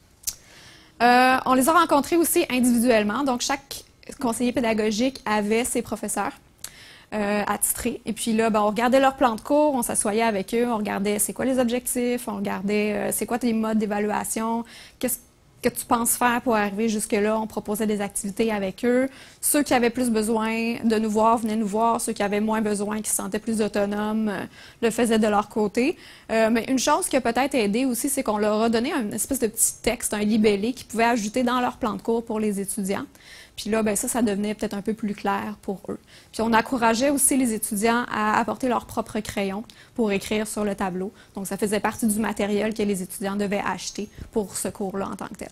Euh, on les a rencontrés aussi individuellement. Donc chaque conseiller pédagogique avait ses professeurs euh, attitrés. Et puis là, ben, on regardait leur plan de cours, on s'assoyait avec eux, on regardait c'est quoi les objectifs, on regardait euh, c'est quoi tes modes d'évaluation, qu'est-ce que tu penses faire pour arriver jusque-là. On proposait des activités avec eux. Ceux qui avaient plus besoin de nous voir venaient nous voir. Ceux qui avaient moins besoin, qui se sentaient plus autonomes, euh, le faisaient de leur côté. Euh, mais une chose qui a peut-être aidé aussi, c'est qu'on leur a donné une espèce de petit texte, un libellé qu'ils pouvaient ajouter dans leur plan de cours pour les étudiants. Puis là, ben ça, ça devenait peut-être un peu plus clair pour eux. Puis on encourageait aussi les étudiants à apporter leur propre crayon pour écrire sur le tableau. Donc, ça faisait partie du matériel que les étudiants devaient acheter pour ce cours-là en tant que tel.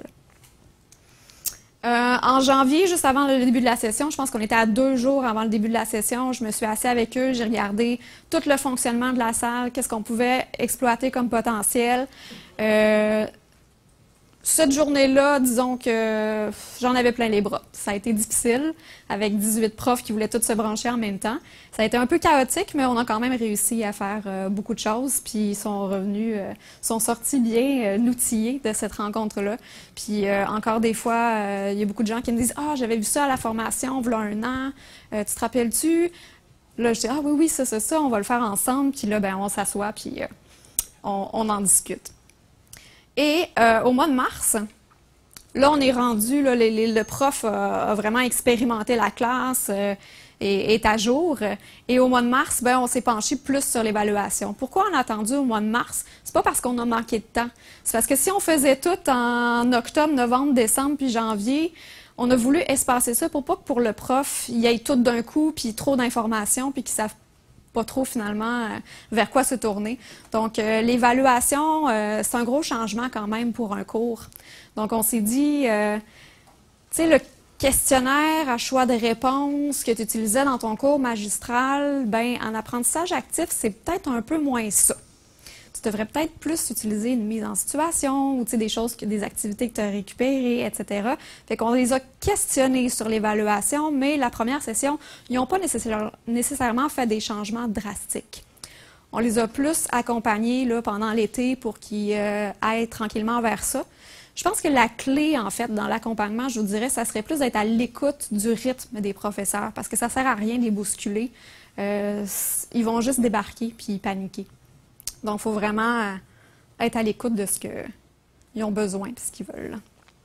Euh, en janvier, juste avant le début de la session, je pense qu'on était à deux jours avant le début de la session, je me suis assise avec eux, j'ai regardé tout le fonctionnement de la salle, qu'est-ce qu'on pouvait exploiter comme potentiel. Euh, Cette journée-là, disons que j'en avais plein les bras. Ça a été difficile, avec dix-huit profs qui voulaient tous se brancher en même temps. Ça a été un peu chaotique, mais on a quand même réussi à faire euh, beaucoup de choses. Puis ils sont revenus, euh, sont sortis bien euh, outillés de cette rencontre-là. Puis euh, encore des fois, euh, il y a beaucoup de gens qui me disent « Ah, oh, j'avais vu ça à la formation, voilà un an, euh, tu te rappelles-tu? » Là, je dis « Ah oui, oui, ça, ça, ça, on va le faire ensemble. » Puis là, ben, on s'assoit, puis euh, on, on en discute. Et euh, au mois de mars, là, on est rendu, là, les, les, le prof a, a vraiment expérimenté la classe euh, et est à jour. Et au mois de mars, ben, on s'est penché plus sur l'évaluation. Pourquoi on a attendu au mois de mars? C'est pas parce qu'on a manqué de temps. C'est parce que si on faisait tout en octobre, novembre, décembre, puis janvier, on a voulu espacer ça pour pas que pour le prof, il y ait tout d'un coup, puis trop d'informations, puis qu'il ne savent pas trop finalement euh, vers quoi se tourner. Donc, euh, l'évaluation, euh, c'est un gros changement quand même pour un cours. Donc, on s'est dit, euh, tu sais, le questionnaire à choix de réponse que tu utilisais dans ton cours magistral, ben en apprentissage actif, c'est peut-être un peu moins ça. tu devrais peut-être plus utiliser une mise en situation ou des choses, des activités que tu as récupérées, et cetera. Fait qu'on les a questionnés sur l'évaluation, mais la première session, ils n'ont pas nécessaire, nécessairement fait des changements drastiques. On les a plus accompagnés là, pendant l'été pour qu'ils euh, aillent tranquillement vers ça. Je pense que la clé, en fait, dans l'accompagnement, je vous dirais, ça serait plus d'être à l'écoute du rythme des professeurs, parce que ça ne sert à rien de les bousculer. Euh, ils vont juste débarquer puis paniquer. Donc, il faut vraiment être à l'écoute de ce qu'ils ont besoin et ce qu'ils veulent.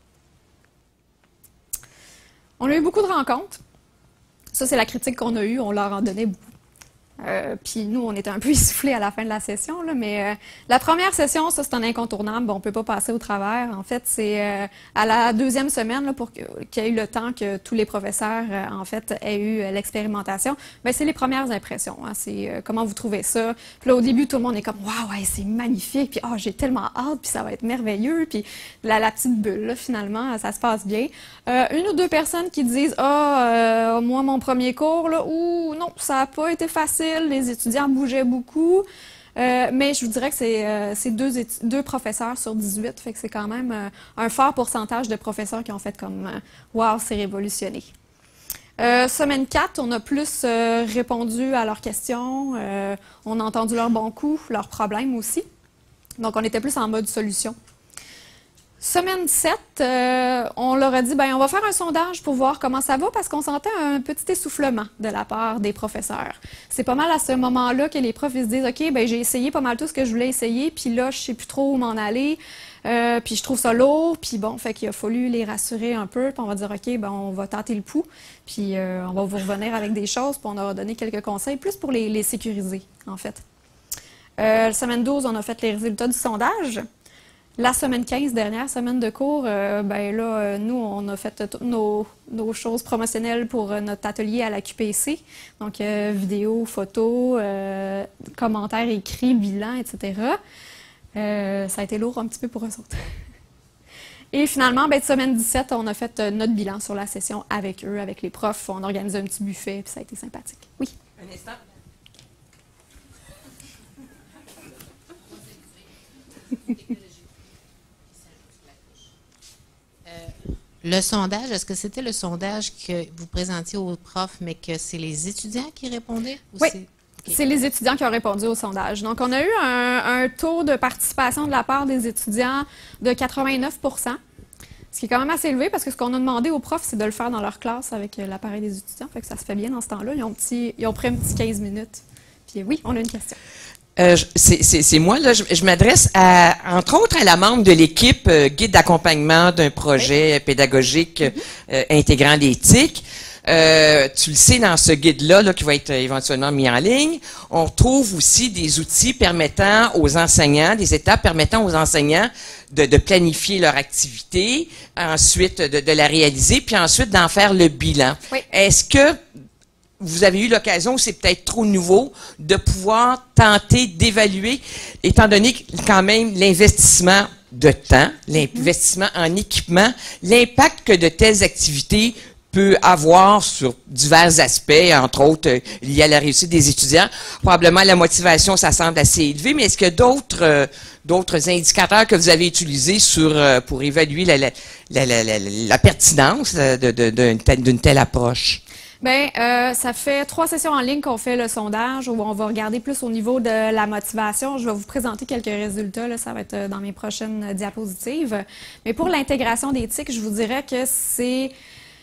On a eu beaucoup de rencontres. Ça, c'est la critique qu'on a eue. On leur en donnait beaucoup. Euh, puis nous, on était un peu essoufflés à la fin de la session, là, mais euh, la première session, ça, c'est un incontournable. On ne peut pas passer au travers. En fait, c'est euh, à la deuxième semaine, là, pour qu'il y ait eu le temps que tous les professeurs, euh, en fait, aient eu euh, l'expérimentation. Bien, c'est les premières impressions. Hein, c'est euh, comment vous trouvez ça. Puis là, au début, tout le monde est comme « Waouh, ouais, c'est magnifique! » Puis « Ah, oh, j'ai tellement hâte! » Puis ça va être merveilleux. Puis la, la petite bulle, là, finalement, ça se passe bien. Euh, une ou deux personnes qui disent « Ah, euh, moi, mon premier cours, là, ouh, non, ça n'a pas été facile. » Les étudiants bougeaient beaucoup, euh, mais je vous dirais que c'est euh, deux, deux professeurs sur dix-huit, fait que c'est quand même euh, un fort pourcentage de professeurs qui ont fait comme euh, « Wow, c'est révolutionné ». Euh, semaine quatre, on a plus euh, répondu à leurs questions, euh, on a entendu leurs bons coups, leurs problèmes aussi, donc on était plus en mode solution. Semaine sept, euh, on leur a dit, ben, on va faire un sondage pour voir comment ça va parce qu'on sentait un petit essoufflement de la part des professeurs. C'est pas mal à ce moment-là que les profs ils se disent, OK, ben, j'ai essayé pas mal tout ce que je voulais essayer, puis là, je sais plus trop où m'en aller, euh, puis je trouve ça lourd, puis bon, fait qu'il a fallu les rassurer un peu, puis on va dire, OK, ben, on va tenter le pouls, puis euh, on va vous revenir avec des choses, puis on aura donné quelques conseils, plus pour les, les sécuriser, en fait. Euh, semaine douze, on a fait les résultats du sondage. La semaine quinze, dernière semaine de cours, euh, ben là, euh, nous, on a fait toutes nos, nos choses promotionnelles pour euh, notre atelier à la Q P C. Donc, euh, vidéo, photos, euh, commentaires écrits, bilan, et cetera. Euh, ça a été lourd un petit peu pour eux autres. Et finalement, ben, semaine dix-sept, on a fait euh, notre bilan sur la session avec eux, avec les profs. On a organisé un petit buffet, puis ça a été sympathique. Oui? Un instant. Le sondage, est-ce que c'était le sondage que vous présentiez aux profs, mais que c'est les étudiants qui répondaient? Ou oui, okay. C'est les étudiants qui ont répondu au sondage. Donc, on a eu un, un taux de participation de la part des étudiants de quatre-vingt-neuf pour cent, ce qui est quand même assez élevé parce que ce qu'on a demandé aux profs, c'est de le faire dans leur classe avec l'appareil des étudiants. Fait que ça se fait bien dans ce temps-là. Ils ont, petit, ils ont pris un petit quinze minutes. Puis oui, on a une question. Euh, c'est moi, là, je, je m'adresse à, entre autres, à la membre de l'équipe euh, guide d'accompagnement d'un projet oui. pédagogique euh, intégrant l'éthique. Euh, tu le sais, dans ce guide-là, là, qui va être euh, éventuellement mis en ligne, on trouve aussi des outils permettant aux enseignants, des étapes permettant aux enseignants de, de planifier leur activité, ensuite de, de la réaliser, puis ensuite d'en faire le bilan. Oui. Est-ce que vous avez eu l'occasion, c'est peut-être trop nouveau, de pouvoir tenter d'évaluer, étant donné quand même l'investissement de temps, l'investissement en équipement, l'impact que de telles activités peut avoir sur divers aspects, entre autres euh, liés à la réussite des étudiants. Probablement la motivation, ça semble assez élevé, mais est-ce qu'il y a d'autres euh, d'autres indicateurs que vous avez utilisés sur euh, pour évaluer la, la, la, la, la, la pertinence de, de, de, d'une telle, d'une telle approche? Bien, euh, ça fait trois sessions en ligne qu'on fait le sondage où on va regarder plus au niveau de la motivation. Je vais vous présenter quelques résultats, là, ça va être dans mes prochaines diapositives. Mais pour l'intégration d'éthique, je vous dirais que c'est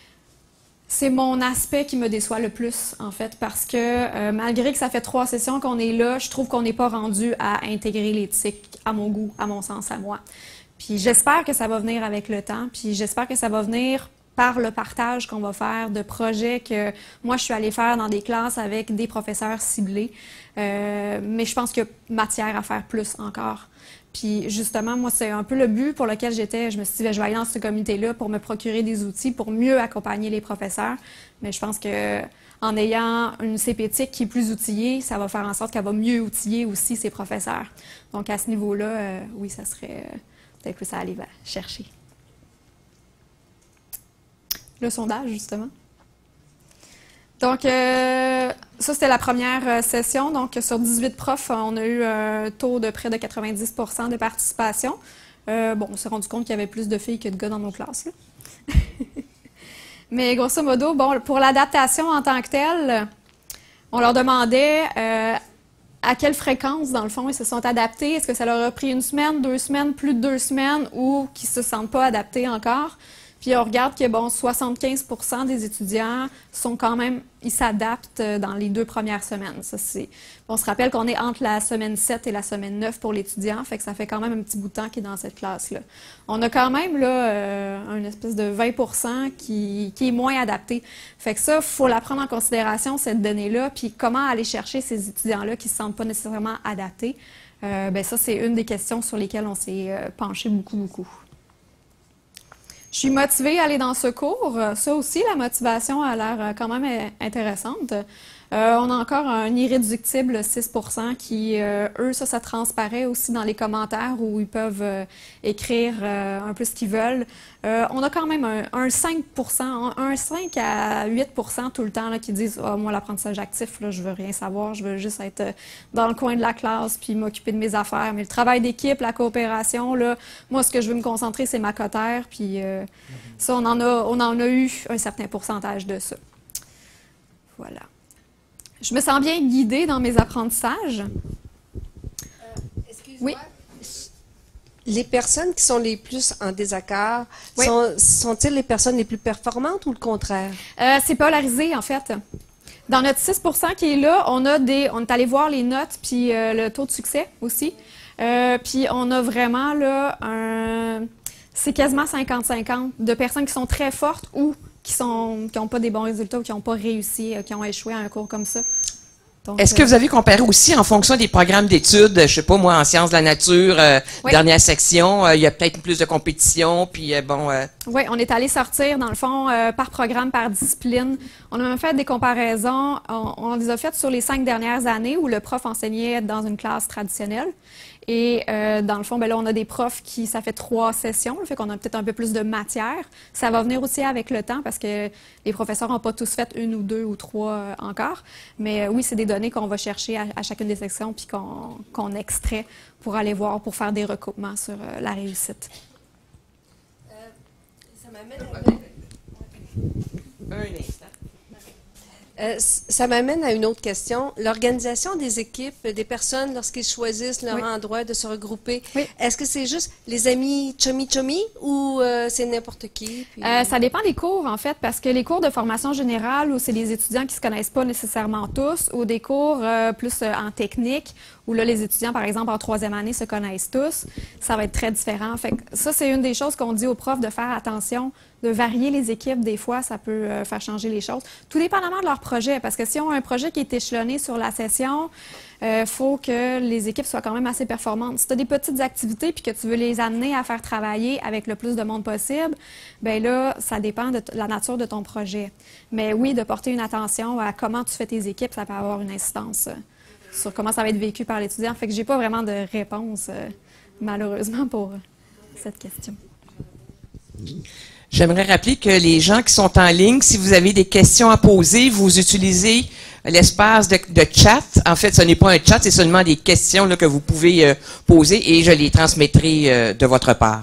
c'est mon aspect qui me déçoit le plus, en fait, parce que euh, malgré que ça fait trois sessions qu'on est là, je trouve qu'on n'est pas rendu à intégrer l'éthique à mon goût, à mon sens, à moi. Puis j'espère que ça va venir avec le temps, puis j'espère que ça va venir par le partage qu'on va faire de projets que moi, je suis allée faire dans des classes avec des professeurs ciblés. Euh, mais je pense qu'il y a matière à faire plus encore. Puis justement, moi, c'est un peu le but pour lequel j'étais. Je me suis dit, bien, je vais aller dans ce comité-là pour me procurer des outils pour mieux accompagner les professeurs. Mais je pense que en ayant une C P T I C qui est plus outillée, ça va faire en sorte qu'elle va mieux outiller aussi ses professeurs. Donc, à ce niveau-là, euh, oui, ça serait euh, peut-être plus à aller chercher. Le sondage, justement. Donc, euh, ça, c'était la première euh, session. Donc, sur dix-huit profs, on a eu un taux de près de quatre-vingt-dix pour cent de participation. Euh, bon, on s'est rendu compte qu'il y avait plus de filles que de gars dans nos classes, là. Mais grosso modo, bon, pour l'adaptation en tant que telle, on leur demandait euh, à quelle fréquence, dans le fond, ils se sont adaptés. Est-ce que ça leur a pris une semaine, deux semaines, plus de deux semaines, ou qu'ils ne se sentent pas adaptés encore? Puis on regarde que, bon, soixante-quinze pour cent des étudiants sont quand même, ils s'adaptent dans les deux premières semaines. Ça, c'est, on se rappelle qu'on est entre la semaine sept et la semaine neuf pour l'étudiant, fait que ça fait quand même un petit bout de temps qu'il est dans cette classe-là. On a quand même, là, euh, une espèce de vingt pour cent qui, qui est moins adapté. Fait que ça, il faut la prendre en considération, cette donnée-là, puis comment aller chercher ces étudiants-là qui ne se sentent pas nécessairement adaptés. Euh, ben ça, c'est une des questions sur lesquelles on s'est euh, penché beaucoup, beaucoup. Je suis motivée à aller dans ce cours. Ça aussi, la motivation a l'air quand même intéressante. Euh, on a encore un irréductible six pour cent qui, euh, eux, ça, ça transparaît aussi dans les commentaires où ils peuvent euh, écrire euh, un peu ce qu'ils veulent. Euh, on a quand même un, un cinq pour cent, un cinq à huit pour cent tout le temps là, qui disent oh, « moi, l'apprentissage actif, là, je veux rien savoir, je veux juste être dans le coin de la classe puis m'occuper de mes affaires. Mais le travail d'équipe, la coopération, là, moi, ce que je veux me concentrer, c'est ma cotère. » Puis euh, ça, on en a, on en a eu un certain pourcentage de ça. Voilà. Je me sens bien guidée dans mes apprentissages. Euh, oui. Les personnes qui sont les plus en désaccord, oui. sont, sont-ils les personnes les plus performantes ou le contraire? Euh, c'est polarisé, en fait. Dans notre six pour cent qui est là, on, a des, on est allé voir les notes puis euh, le taux de succès aussi. Euh, puis on a vraiment là un... C'est quasiment cinquante cinquante de personnes qui sont très fortes ou qui sont qui n'ont pas des bons résultats ou qui n'ont pas réussi, qui ont échoué à un cours comme ça. Est-ce que vous avez comparé aussi en fonction des programmes d'études, je sais pas moi, en sciences de la nature, euh, oui. dernière section, euh, il y a peut-être plus de compétition, puis euh, bon... Euh... Oui, on est allé sortir, dans le fond, euh, par programme, par discipline. On a même fait des comparaisons, on, on les a faites sur les cinq dernières années où le prof enseignait dans une classe traditionnelle. Et euh, dans le fond, ben là, on a des profs qui, ça fait trois sessions, le fait qu'on a peut-être un peu plus de matière. Ça va venir aussi avec le temps parce que les professeurs n'ont pas tous fait une ou deux ou trois euh, encore. Mais euh, oui, c'est des données qu'on va chercher à, à chacune des sections puis qu'on qu'on extrait pour aller voir, pour faire des recoupements sur euh, la réussite. Euh, ça m'amène à... Un instant. Euh, ça m'amène à une autre question. L'organisation des équipes, des personnes, lorsqu'ils choisissent leur oui. endroit de se regrouper, oui. est-ce que c'est juste les amis chummy-chummy ou euh, c'est n'importe qui? Puis... Euh, ça dépend des cours, en fait, parce que les cours de formation générale où c'est des étudiants qui ne se connaissent pas nécessairement tous, ou des cours euh, plus euh, en technique, où là, les étudiants, par exemple, en troisième année se connaissent tous, ça va être très différent. Fait que ça, c'est une des choses qu'on dit aux profs de faire attention, de varier les équipes. Des fois, ça peut euh, faire changer les choses. Tout dépendamment de leur projet, parce que si on a un projet qui est échelonné sur la session, il euh, faut que les équipes soient quand même assez performantes. Si tu as des petites activités puis que tu veux les amener à faire travailler avec le plus de monde possible, bien là, ça dépend de la nature de ton projet. Mais oui, de porter une attention à comment tu fais tes équipes, ça peut avoir une incidence euh, sur comment ça va être vécu par l'étudiant. Fait que j'ai pas vraiment de réponse, euh, malheureusement, pour cette question. J'aimerais rappeler que les gens qui sont en ligne, si vous avez des questions à poser, vous utilisez l'espace de, de chat. En fait, ce n'est pas un chat, c'est seulement des questions là, que vous pouvez euh, poser et je les transmettrai euh, de votre part.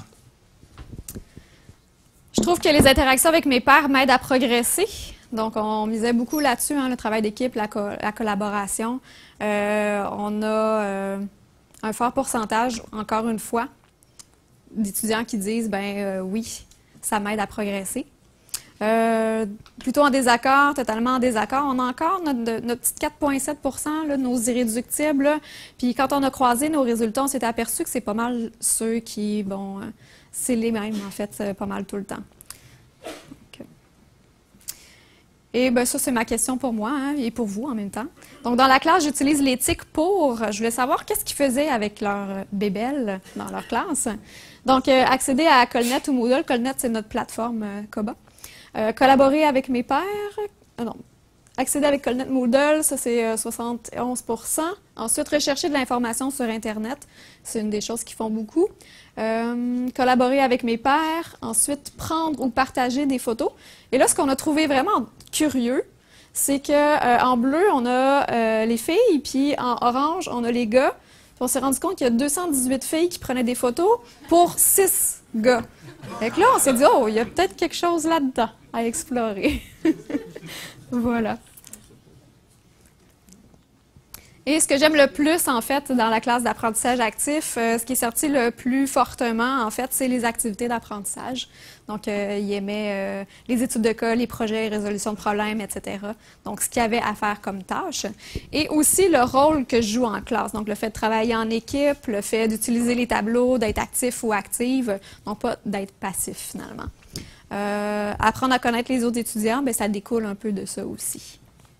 Je trouve que les interactions avec mes pairs m'aident à progresser. Donc, on misait beaucoup là-dessus, hein, le travail d'équipe, la, co la collaboration. Euh, on a euh, un fort pourcentage, encore une fois, d'étudiants qui disent, ben euh, oui, ça m'aide à progresser. Euh, plutôt en désaccord, totalement en désaccord. On a encore notre, notre petite quatre virgule sept pour cent, là, nos irréductibles. Là. Puis quand on a croisé nos résultats, on s'est aperçu que c'est pas mal ceux qui, bon, euh, c'est les mêmes, en fait, euh, pas mal tout le temps. Okay. Et bien, ça, c'est ma question pour moi, hein, et pour vous en même temps. Donc, dans la classe, j'utilise l'éthique pour. Je voulais savoir qu'est-ce qu'ils faisaient avec leur bébelle dans leur classe. Donc, euh, accéder à Colnet ou Moodle. Colnet, c'est notre plateforme euh, COBA. Euh, collaborer avec mes pairs. Euh, non. Accéder avec Colnet Moodle, ça c'est euh, soixante et onze pour cent. Ensuite, rechercher de l'information sur Internet. C'est une des choses qu'ils font beaucoup. Euh, collaborer avec mes pairs. Ensuite, prendre ou partager des photos. Et là, ce qu'on a trouvé vraiment curieux, c'est que euh, en bleu, on a euh, les filles, puis en orange, on a les gars. Puis on s'est rendu compte qu'il y a deux cent dix-huit filles qui prenaient des photos pour six gars. Fait que là, on s'est dit, oh, il y a peut-être quelque chose là-dedans à explorer. Voilà. Et ce que j'aime le plus, en fait, dans la classe d'apprentissage actif, euh, ce qui est sorti le plus fortement, en fait, c'est les activités d'apprentissage. Donc, euh, il aimait euh, les études de cas, les projets, résolution de problèmes, et cetera. Donc, ce qu'il y avait à faire comme tâche. Et aussi le rôle que je joue en classe. Donc, le fait de travailler en équipe, le fait d'utiliser les tableaux, d'être actif ou active, donc pas d'être passif, finalement. Euh, apprendre à connaître les autres étudiants, bien, ça découle un peu de ça aussi.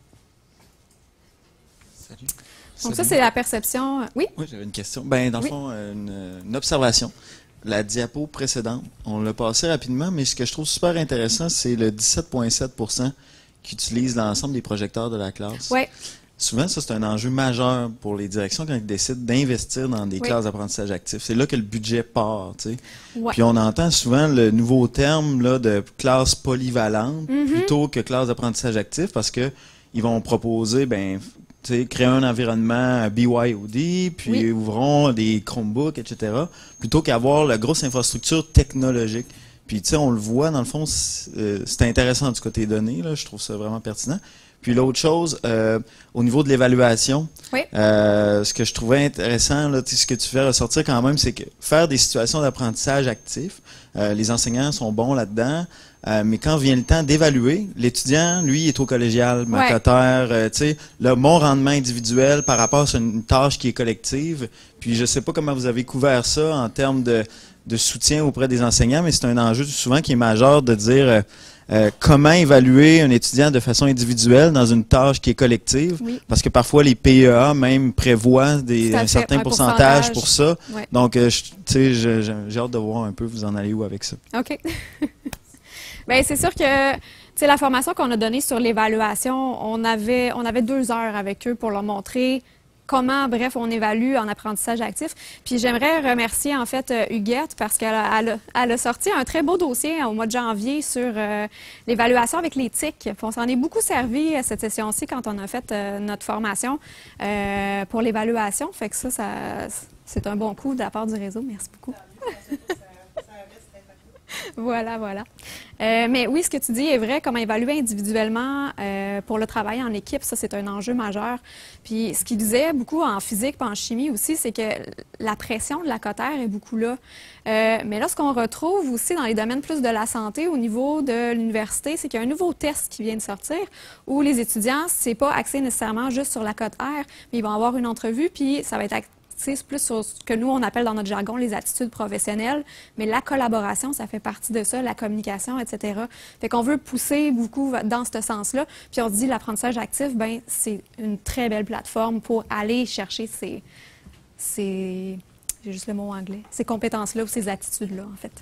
Salut. Donc Salut. ça, c'est la perception. Oui? Oui, j'avais une question. Ben, dans le oui. fond, une, une observation. La diapo précédente, on l'a passé rapidement, mais ce que je trouve super intéressant, c'est le dix-sept virgule sept pour cent qui utilise l'ensemble des projecteurs de la classe. Oui. Souvent, ça, c'est un enjeu majeur pour les directions quand ils décident d'investir dans des oui. classes d'apprentissage actif. C'est là que le budget part, tu sais. Ouais. Puis on entend souvent le nouveau terme là, de classe polyvalente Mm-hmm. plutôt que classe d'apprentissage actif parce que ils vont proposer, ben, tu sais, créer un environnement B Y O D, puis Oui. ouvrons des Chromebooks, et cetera, plutôt qu'avoir la grosse infrastructure technologique. Puis, tu sais, on le voit, dans le fond, c'est euh, c'est intéressant du côté données, là, je trouve ça vraiment pertinent. Puis l'autre chose, euh, au niveau de l'évaluation, Oui. euh, ce que je trouvais intéressant, là, ce que tu fais ressortir quand même, c'est que faire des situations d'apprentissage actif, euh, les enseignants sont bons là-dedans, euh, mais quand vient le temps d'évaluer, l'étudiant, lui, est au collégial, macataire, euh, tu sais, le mon rendement individuel par rapport à une tâche qui est collective. Puis je sais pas comment vous avez couvert ça en termes de, de soutien auprès des enseignants, mais c'est un enjeu souvent qui est majeur de dire euh, euh, comment évaluer un étudiant de façon individuelle dans une tâche qui est collective, Oui. parce que parfois les P E A même prévoient des, Tout à un fait, certain un pourcentage pourcentage. pour ça. Ouais. Donc, euh, je- tu sais, je- je- j'ai hâte de voir un peu vous en allez où avec ça. OK. Bien, c'est sûr que, tu sais, la formation qu'on a donnée sur l'évaluation, on avait, on avait deux heures avec eux pour leur montrer comment, bref, on évalue en apprentissage actif. Puis j'aimerais remercier, en fait, euh, Huguette parce qu'elle a, elle a, elle a sorti un très beau dossier au mois de janvier sur euh, l'évaluation avec l'éthique. Puis on s'en est beaucoup servi à cette session-ci quand on a fait euh, notre formation euh, pour l'évaluation. Fait que ça, ça c'est un bon coup de la part du réseau. Merci beaucoup. Voilà, voilà. Euh, mais oui, ce que tu dis est vrai, comment évaluer individuellement euh, pour le travail en équipe, ça, c'est un enjeu majeur. Puis ce qu'il disait beaucoup en physique et en chimie aussi, c'est que la pression de la cotère est beaucoup là. Euh, mais là, ce qu'on retrouve aussi dans les domaines plus de la santé au niveau de l'université, c'est qu'il y a un nouveau test qui vient de sortir où les étudiants, c'est pas axé nécessairement juste sur la cote R, mais ils vont avoir une entrevue, puis ça va être c'est plus sur ce que nous, on appelle dans notre jargon les attitudes professionnelles, mais la collaboration, ça fait partie de ça, la communication, et cetera. Fait qu'on veut pousser beaucoup dans ce sens-là. Puis on se dit, l'apprentissage actif, ben c'est une très belle plateforme pour aller chercher ces, ces j'ai juste le mot anglais, ces compétences-là ou ces attitudes-là, en fait.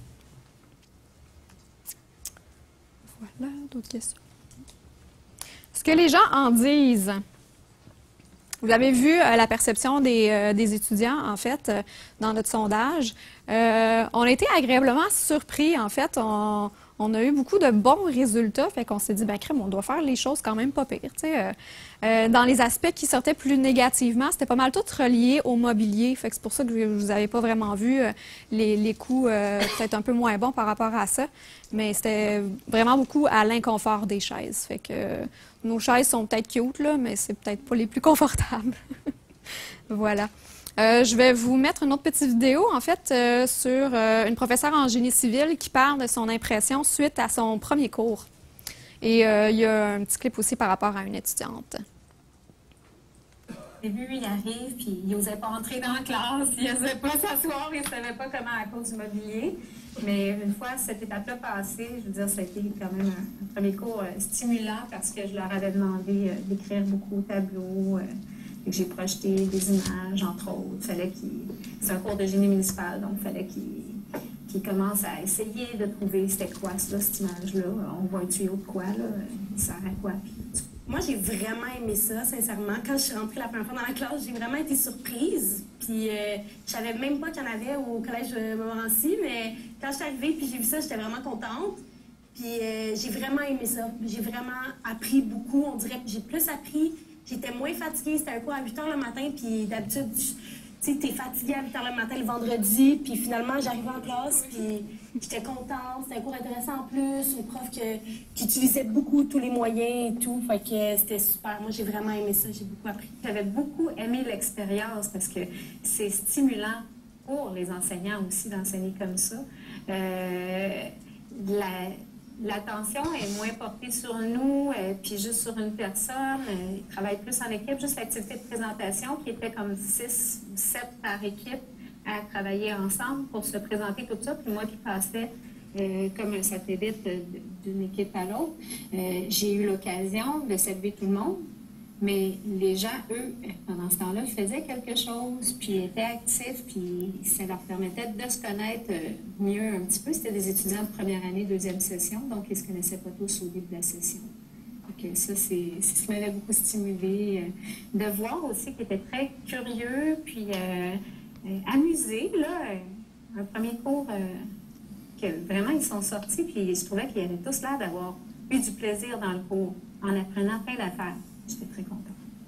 Voilà, d'autres questions. Ce que les gens en disent... Vous avez vu euh, la perception des, euh, des étudiants, en fait, euh, dans notre sondage. Euh, on a été agréablement surpris, en fait. On, on a eu beaucoup de bons résultats. Fait qu'on s'est dit, ben crème, on doit faire les choses quand même pas pires. Euh, euh, dans les aspects qui sortaient plus négativement, c'était pas mal tout relié au mobilier. Fait que c'est pour ça que je vous avais pas vraiment vu euh, les, les coûts euh, peut-être un peu moins bons par rapport à ça. Mais c'était vraiment beaucoup à l'inconfort des chaises. Fait que euh, nos chaises sont peut-être cute, là, mais c'est peut-être pas les plus confortables. Voilà. Euh, je vais vous mettre une autre petite vidéo, en fait, euh, sur euh, une professeure en génie civil qui parle de son impression suite à son premier cours. Et euh, il y a un petit clip aussi par rapport à une étudiante. Au début, il arrive, puis il n'osait pas entrer dans la classe, il n'osait pas s'asseoir, il ne savait pas comment à cause du mobilier. Mais une fois cette étape-là passée, je veux dire, ça a été quand même un, un premier cours euh, stimulant parce que je leur avais demandé euh, d'écrire beaucoup au tableau. Euh, et que j'ai projeté des images, entre autres. Fallait qu'il... C'est un cours de génie municipal, donc il fallait qu'il qu'il commence à essayer de trouver c'était quoi ça, cette image-là. On voit un tuyau de quoi, là, il sert à quoi. Puis... Moi, j'ai vraiment aimé ça, sincèrement. Quand je suis rentrée la première fois dans la classe, j'ai vraiment été surprise. Puis euh, je savais même pas qu'il y en avait au collège Montmorency, mais quand je suis arrivée puis j'ai vu ça, j'étais vraiment contente. Puis euh, j'ai vraiment aimé ça. J'ai vraiment appris beaucoup. On dirait que j'ai plus appris. J'étais moins fatiguée. C'était un cours à huit heures le matin. Puis d'habitude, tu sais, t'es fatiguée à huit heures le matin le vendredi. Puis finalement, j'arrivais en classe. Puis j'étais contente. C'était un cours intéressant en plus. Une prof que, qui utilisait beaucoup tous les moyens et tout. Fait que c'était super. Moi, j'ai vraiment aimé ça. J'ai beaucoup appris. J'avais beaucoup aimé l'expérience parce que c'est stimulant pour les enseignants aussi d'enseigner comme ça. Euh, la, L'attention est moins portée sur nous, euh, puis juste sur une personne. Euh, ils travaillent plus en équipe. Juste l'activité de présentation qui était comme six ou sept par équipe à travailler ensemble pour se présenter tout ça. Puis moi qui passais euh, comme un satellite d'une équipe à l'autre, euh, j'ai eu l'occasion de saluer tout le monde. Mais les gens, eux, pendant ce temps-là, faisaient quelque chose, puis étaient actifs, puis ça leur permettait de se connaître mieux un petit peu. C'était des étudiants de première année, deuxième session, donc ils ne se connaissaient pas tous au début de la session. Donc ça, c'est ce qui m'avait beaucoup stimulé. De voir aussi qu'ils étaient très curieux, puis euh, euh, amusés, là. Un premier cours, euh, que vraiment, ils sont sortis, puis ils se trouvaient qu'ils avaient tous l'air d'avoir eu du plaisir dans le cours, en apprenant plein d'affaires. J'étais très contente.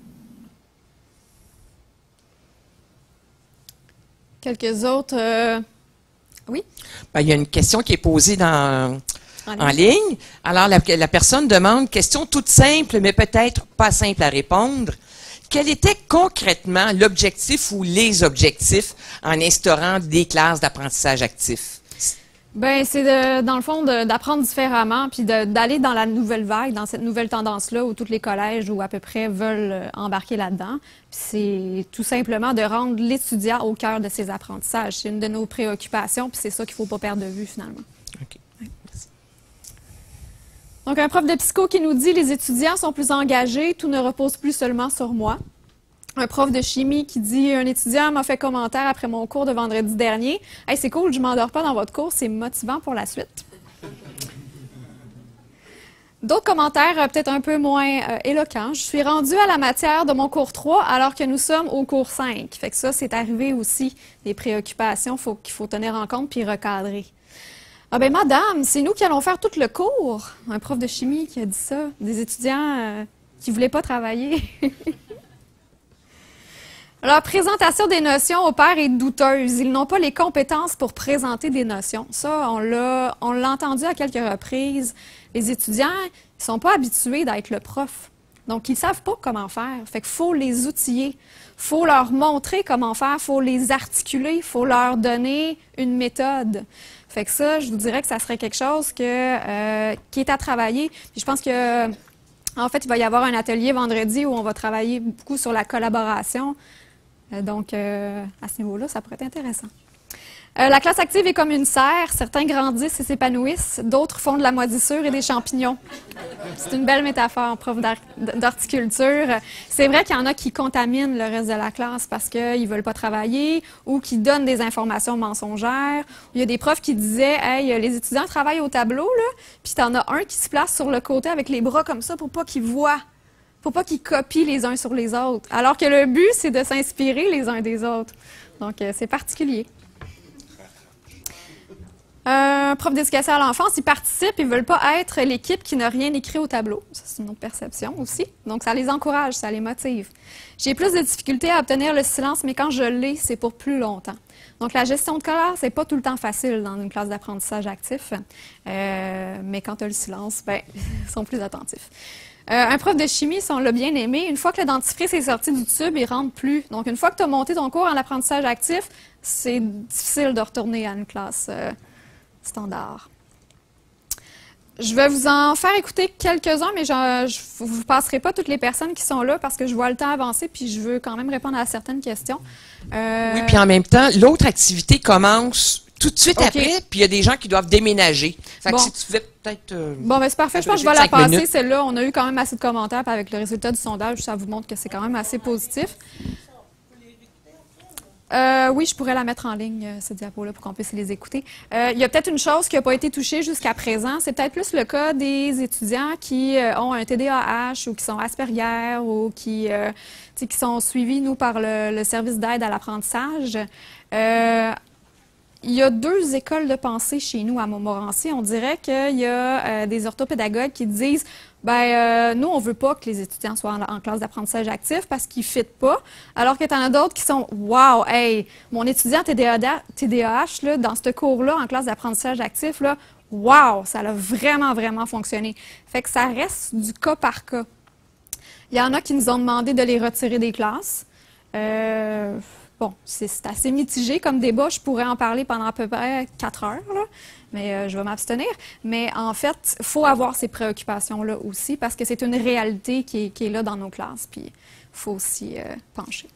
Quelques autres... Euh... Oui? Ben, il y a une question qui est posée dans, en, en ligne. ligne. Alors, la, la personne demande, question toute simple, mais peut-être pas simple à répondre. Quel était concrètement l'objectif ou les objectifs en instaurant des classes d'apprentissage actif? Ben c'est de, dans le fond d'apprendre différemment, puis d'aller dans la nouvelle vague, dans cette nouvelle tendance-là où tous les collèges ou à peu près veulent embarquer là-dedans. Puis c'est tout simplement de rendre l'étudiant au cœur de ses apprentissages. C'est une de nos préoccupations, puis c'est ça qu'il ne faut pas perdre de vue finalement. OK. Ouais. Merci. Donc un prof de psycho qui nous dit « Les étudiants sont plus engagés, tout ne repose plus seulement sur moi ». Un prof de chimie qui dit « Un étudiant m'a fait commentaire après mon cours de vendredi dernier. Hey, c'est cool, je ne m'endors pas dans votre cours, c'est motivant pour la suite. » D'autres commentaires euh, peut-être un peu moins euh, éloquents. « Je suis rendue à la matière de mon cours trois alors que nous sommes au cours cinq. » Fait que ça, c'est arrivé aussi des préoccupations faut, qu'il faut tenir en compte puis recadrer. « Ah ben madame, c'est nous qui allons faire tout le cours. » Un prof de chimie qui a dit ça. Des étudiants euh, qui ne voulaient pas travailler. Leur présentation des notions au pairs est douteuse. Ils n'ont pas les compétences pour présenter des notions. Ça, on l'a, on l'a entendu à quelques reprises. Les étudiants, ils ne sont pas habitués d'être le prof. Donc, ils ne savent pas comment faire. Fait qu'il faut les outiller. Il faut leur montrer comment faire. Il faut les articuler. Il faut leur donner une méthode. Fait que ça, je vous dirais que ça serait quelque chose que, euh, qui est à travailler. Puis je pense que, en fait, il va y avoir un atelier vendredi où on va travailler beaucoup sur la collaboration. Donc, euh, à ce niveau-là, ça pourrait être intéressant. Euh, la classe active est comme une serre. Certains grandissent et s'épanouissent. D'autres font de la moisissure et des champignons. C'est une belle métaphore, prof d'horticulture. C'est vrai qu'il y en a qui contaminent le reste de la classe parce qu'ils ne veulent pas travailler ou qui donnent des informations mensongères. Il y a des profs qui disaient « Hey, les étudiants travaillent au tableau, là, puis tu en as un qui se place sur le côté avec les bras comme ça pour pas qu'ils voient. » Faut pas qu'ils copient les uns sur les autres. Alors que le but, c'est de s'inspirer les uns des autres. Donc, euh, c'est particulier. Un euh, prof d'éducation à l'enfance, ils participent, ils ne veulent pas être l'équipe qui n'a rien écrit au tableau. Ça, c'est une autre perception aussi. Donc, ça les encourage, ça les motive. J'ai plus de difficultés à obtenir le silence, mais quand je l'ai, c'est pour plus longtemps. Donc, la gestion de colère, c'est pas tout le temps facile dans une classe d'apprentissage actif. Euh, mais quand tu as le silence, ben, ils sont plus attentifs. Euh, un prof de chimie, si on l'a bien aimé, une fois que le dentifrice est sorti du tube, il ne rentre plus. Donc, une fois que tu as monté ton cours en apprentissage actif, c'est difficile de retourner à une classe euh, standard. Je vais vous en faire écouter quelques-uns, mais je ne vous passerai pas toutes les personnes qui sont là parce que je vois le temps avancer puis je veux quand même répondre à certaines questions. Euh... Oui, puis en même temps, l'autre activité commence tout de suite okay. après, puis il y a des gens qui doivent déménager. Fait bon. que si tu pouvais peut-être... Euh, bon, ben c'est parfait. Je pense que je vais la passer, celle-là. On a eu quand même assez de commentaires, puis avec le résultat du sondage, ça vous montre que c'est quand même assez positif. Euh, oui, je pourrais la mettre en ligne, cette diapo-là, pour qu'on puisse les écouter. Euh, il y a peut-être une chose qui n'a pas été touchée jusqu'à présent. C'est peut-être plus le cas des étudiants qui euh, ont un T D A H ou qui sont Asperger ou qui, euh, qui sont suivis, nous, par le, le service d'aide à l'apprentissage. Euh, il y a deux écoles de pensée chez nous à Montmorency. On dirait qu'il y a euh, des orthopédagogues qui disent ben euh, nous, on veut pas que les étudiants soient en, en classe d'apprentissage actif parce qu'ils ne fitent pas. Alors que tu en as d'autres qui sont wow, hey, mon étudiant T D A H, là, dans ce cours-là, en classe d'apprentissage actif, là, wow, ça a vraiment, vraiment fonctionné. Fait que ça reste du cas par cas. Il y en a qui nous ont demandé de les retirer des classes. Euh, Bon, c'est assez mitigé comme débat. Je pourrais en parler pendant à peu près quatre heures, là, mais euh, je vais m'abstenir. Mais en fait, il faut avoir ces préoccupations-là aussi parce que c'est une réalité qui est, qui est là dans nos classes. Puis, il faut aussi euh, pencher.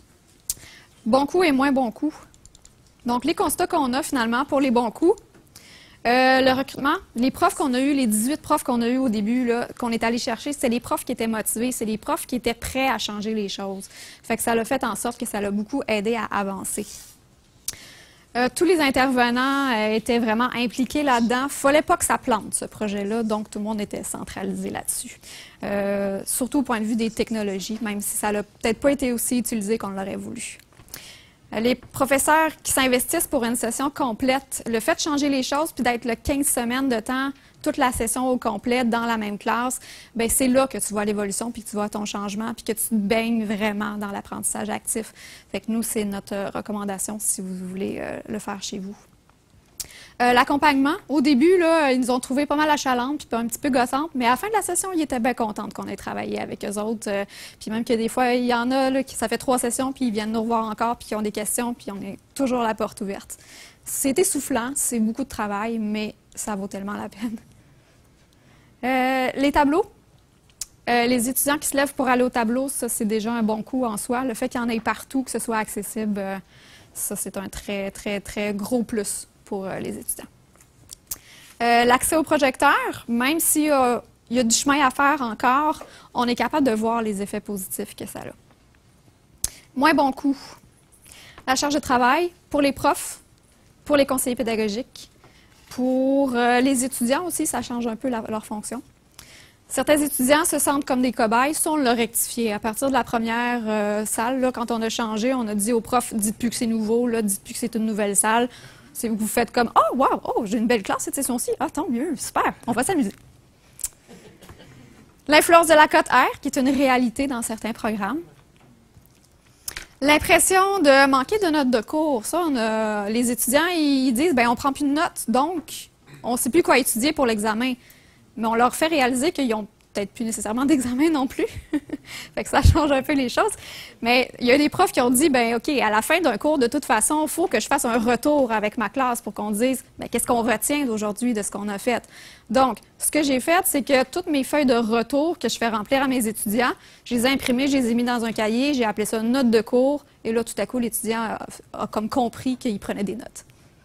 Bons coups et moins bons coups. Donc, les constats qu'on a finalement pour les bons coups. Euh, le recrutement, les profs qu'on a eu, les dix-huit profs qu'on a eu au début, qu'on est allé chercher, c'est les profs qui étaient motivés, c'est les profs qui étaient prêts à changer les choses. Fait que ça l'a fait en sorte que ça l'a beaucoup aidé à avancer. Euh, tous les intervenants euh, étaient vraiment impliqués là-dedans. Il ne fallait pas que ça plante, ce projet-là, donc tout le monde était centralisé là-dessus. Euh, surtout au point de vue des technologies, même si ça n'a peut-être pas été aussi utilisé qu'on l'aurait voulu. Les professeurs qui s'investissent pour une session complète, le fait de changer les choses puis d'être le quinze semaines de temps, toute la session au complet dans la même classe, bien, c'est là que tu vois l'évolution puis que tu vois ton changement puis que tu te baignes vraiment dans l'apprentissage actif. Fait que nous, c'est notre recommandation si vous voulez euh, le faire chez vous. Euh, L'accompagnement, au début, là, ils nous ont trouvé pas mal achalantes puis un petit peu gossantes, mais à la fin de la session, ils étaient bien contents qu'on ait travaillé avec eux autres. Euh, puis même que des fois, il y en a là, qui ça fait trois sessions, puis ils viennent nous revoir encore, puis qui ont des questions, puis on est toujours la porte ouverte. C'est essoufflant, c'est beaucoup de travail, mais ça vaut tellement la peine. Euh, les tableaux. Euh, les étudiants qui se lèvent pour aller au tableau, ça, c'est déjà un bon coup en soi. Le fait qu'il y en ait partout, que ce soit accessible, euh, ça, c'est un très, très, très gros plus pour euh, les étudiants. Euh, L'accès au projecteur, même s'il euh, y a du chemin à faire encore, on est capable de voir les effets positifs que ça a. Moins bon coup. La charge de travail pour les profs, pour les conseillers pédagogiques, pour euh, les étudiants aussi, ça change un peu la, leur fonction. Certains étudiants se sentent comme des cobayes, ça, on l'a rectifié. À partir de la première euh, salle, là, quand on a changé, on a dit aux profs, dites plus que c'est nouveau, là, dites plus que c'est une nouvelle salle. Vous faites comme « Oh, wow, oh, j'ai une belle classe cette session-ci. Ah, tant mieux, super, on va s'amuser. » L'influence de la cote R, qui est une réalité dans certains programmes. L'impression de manquer de notes de cours. Ça, on a, les étudiants, ils disent « Bien, on ne prend plus de notes, donc on ne sait plus quoi étudier pour l'examen. » Mais on leur fait réaliser qu'ils n'ont peut-être plus nécessairement d'examen non plus. Fait que ça change un peu les choses. Mais il y a des profs qui ont dit, ben OK, à la fin d'un cours, de toute façon, il faut que je fasse un retour avec ma classe pour qu'on dise, ben, qu'est-ce qu'on retient d'aujourd'hui de ce qu'on a fait. Donc, ce que j'ai fait, c'est que toutes mes feuilles de retour que je fais remplir à mes étudiants, je les ai imprimées, je les ai mis dans un cahier, j'ai appelé ça note de cours, et là, tout à coup, l'étudiant a, a comme compris qu'il prenait des notes.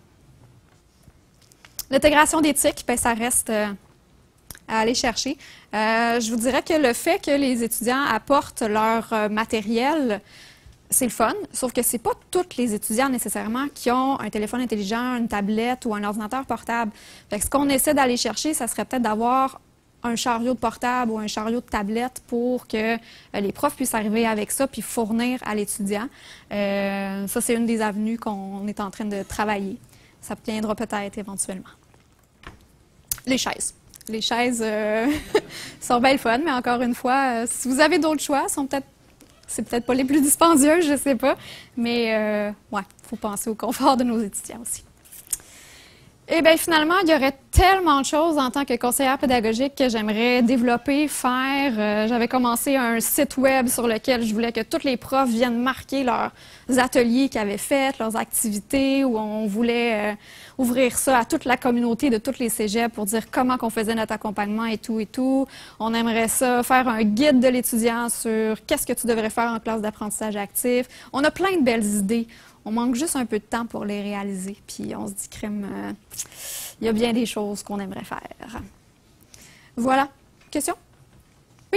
L'intégration d'éthique, ben, ça reste euh, à aller chercher. Euh, je vous dirais que le fait que les étudiants apportent leur euh, matériel, c'est le fun, sauf que ce n'est pas tous les étudiants nécessairement qui ont un téléphone intelligent, une tablette ou un ordinateur portable. Fait que ce qu'on essaie d'aller chercher, ça serait peut-être d'avoir un chariot de portable ou un chariot de tablette pour que euh, les profs puissent arriver avec ça puis fournir à l'étudiant. Euh, ça, c'est une des avenues qu'on est en train de travailler. Ça viendra peut-être éventuellement. Les chaises. Les chaises euh, sont bien le fun, mais encore une fois, euh, si vous avez d'autres choix, sont peut-être, c'est peut-être pas les plus dispendieux, je ne sais pas, mais euh, ouais, il faut penser au confort de nos étudiants aussi. Et bien, finalement, il y aurait tellement de choses en tant que conseillère pédagogique que j'aimerais développer, faire. Euh, J'avais commencé un site web sur lequel je voulais que tous les profs viennent marquer leurs ateliers qu'ils avaient faits, leurs activités, où on voulait euh, ouvrir ça à toute la communauté de tous les cégeps pour dire comment on faisait notre accompagnement et tout et tout. On aimerait ça, faire un guide de l'étudiant sur qu'est-ce que tu devrais faire en classe d'apprentissage actif. On a plein de belles idées. On manque juste un peu de temps pour les réaliser. Puis on se dit, crème, euh, il y a bien des choses qu'on aimerait faire. Voilà. Question? Oui?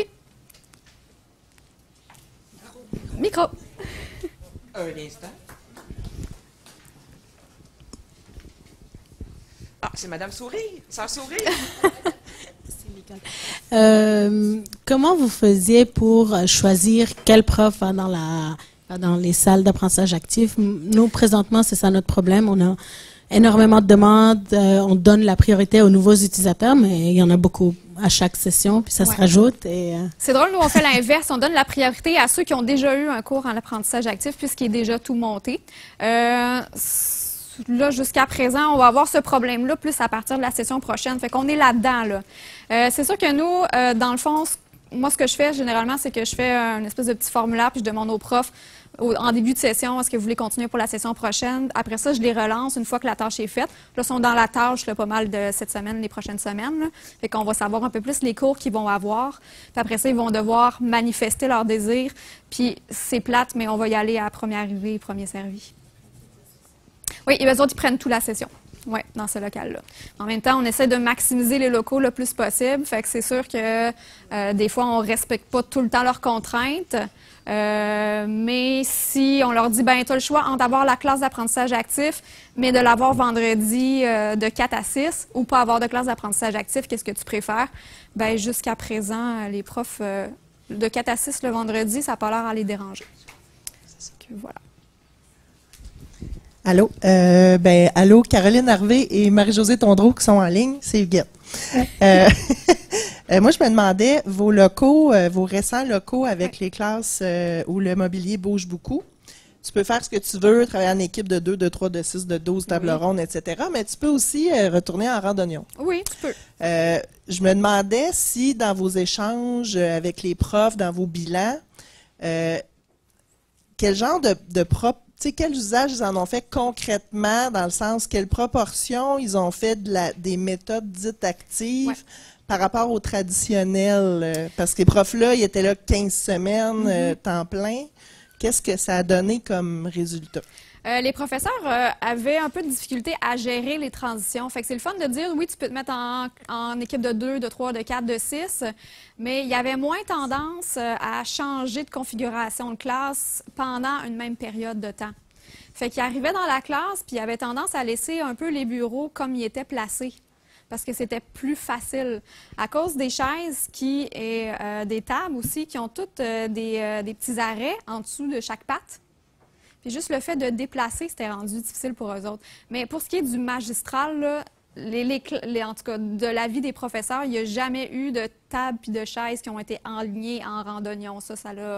Micro. Un instant. Ah, c'est Madame Sourire. Sœur Sourire. Euh, comment vous faisiez pour choisir quel prof va dans la dans les salles d'apprentissage actif. Nous, présentement, c'est ça notre problème. On a énormément de demandes. Euh, on donne la priorité aux nouveaux utilisateurs, mais il y en a beaucoup à chaque session, puis ça ouais. se rajoute. Et, euh... C'est drôle, nous, on fait l'inverse. On donne la priorité à ceux qui ont déjà eu un cours en apprentissage actif, puisqu'il est déjà tout monté. Euh, là, jusqu'à présent, on va avoir ce problème-là, plus à partir de la session prochaine. Fait qu'on est là-dedans, là. Euh, c'est sûr que nous, euh, dans le fond, moi, ce que je fais, généralement, c'est que je fais un espèce de petit formulaire, puis je demande aux profs, au, en début de session, est-ce que vous voulez continuer pour la session prochaine? Après ça, je les relance une fois que la tâche est faite. Là, ils sont dans la tâche, là, pas mal de cette semaine, les prochaines semaines. Là. Fait qu'on va savoir un peu plus les cours qu'ils vont avoir. Puis après ça, ils vont devoir manifester leur désir. Puis c'est plate, mais on va y aller à premier arrivé, premier servi. Oui, et eux autres, ils prennent toute la session. Oui, dans ce local-là. En même temps, on essaie de maximiser les locaux le plus possible. Fait que c'est sûr que euh, des fois, on ne respecte pas tout le temps leurs contraintes. Euh, mais si on leur dit, ben, tu as le choix entre avoir la classe d'apprentissage actif, mais de l'avoir vendredi euh, de quatre à six, ou pas avoir de classe d'apprentissage actif, qu'est-ce que tu préfères? Ben, jusqu'à présent, les profs euh, de quatre à six le vendredi, ça n'a pas l'air à les déranger. C'est que, voilà. Allô? Euh, ben, allô, Caroline Harvey et Marie-Josée Tondreau qui sont en ligne, c'est Huguette. euh, euh, moi, je me demandais, vos locaux, euh, vos récents locaux avec les classes euh, où le mobilier bouge beaucoup, tu peux faire ce que tu veux, travailler en équipe de deux, de trois, de six, de douze, table oui. ronde, et cetera, mais tu peux aussi euh, retourner en randonnion. Oui, tu peux. Euh, je me demandais si, dans vos échanges avec les profs, dans vos bilans, euh, quel genre de, de propre Tu sais, quel usage ils en ont fait concrètement, dans le sens, quelle proportion ils ont fait de la, des méthodes dites actives ouais. par rapport au traditionnel? Euh, parce que les profs-là, ils étaient là quinze semaines, mm-hmm. euh, temps plein. Qu'est-ce que ça a donné comme résultat? Euh, les professeurs euh, avaient un peu de difficulté à gérer les transitions. Fait que c'est le fun de dire, oui, tu peux te mettre en, en équipe de deux, de trois, de quatre, de six, mais il y avait moins tendance à changer de configuration de classe pendant une même période de temps. Fait qu'ils arrivaient dans la classe, puis ils avaient tendance à laisser un peu les bureaux comme ils étaient placés, parce que c'était plus facile. À cause des chaises qui, et euh, des tables aussi, qui ont toutes euh, des, euh, des petits arrêts en dessous de chaque patte. Puis juste le fait de déplacer, c'était rendu difficile pour eux autres. Mais pour ce qui est du magistral, là, les, les, les, en tout cas, de l'avis des professeurs, il n'y a jamais eu de table puis de chaises qui ont été enlignées en randonnion. Ça, ça l'a...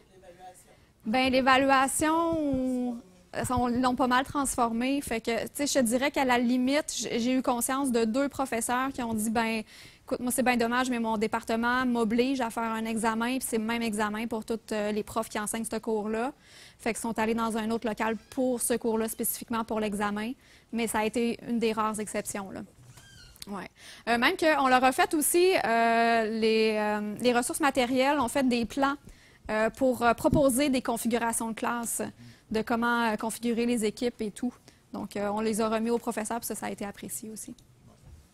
Bien, l'évaluation, ils l'ont pas mal transformé. Fait que, tu sais, je te dirais qu'à la limite, j'ai eu conscience de deux professeurs qui ont dit, ben écoute, moi, c'est bien dommage, mais mon département m'oblige à faire un examen, puis c'est le même examen pour tous les profs qui enseignent ce cours-là. Fait qu'ils sont allés dans un autre local pour ce cours-là, spécifiquement pour l'examen. Mais ça a été une des rares exceptions, là. Ouais. Euh, même qu'on leur a fait aussi, euh, les, euh, les ressources matérielles ont fait des plans euh, pour euh, proposer des configurations de classe, de comment euh, configurer les équipes et tout. Donc, euh, on les a remis aux professeurs, puis ça, ça a été apprécié aussi.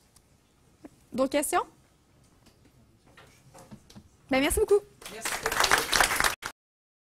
D'autres questions? Bien, merci beaucoup. Merci.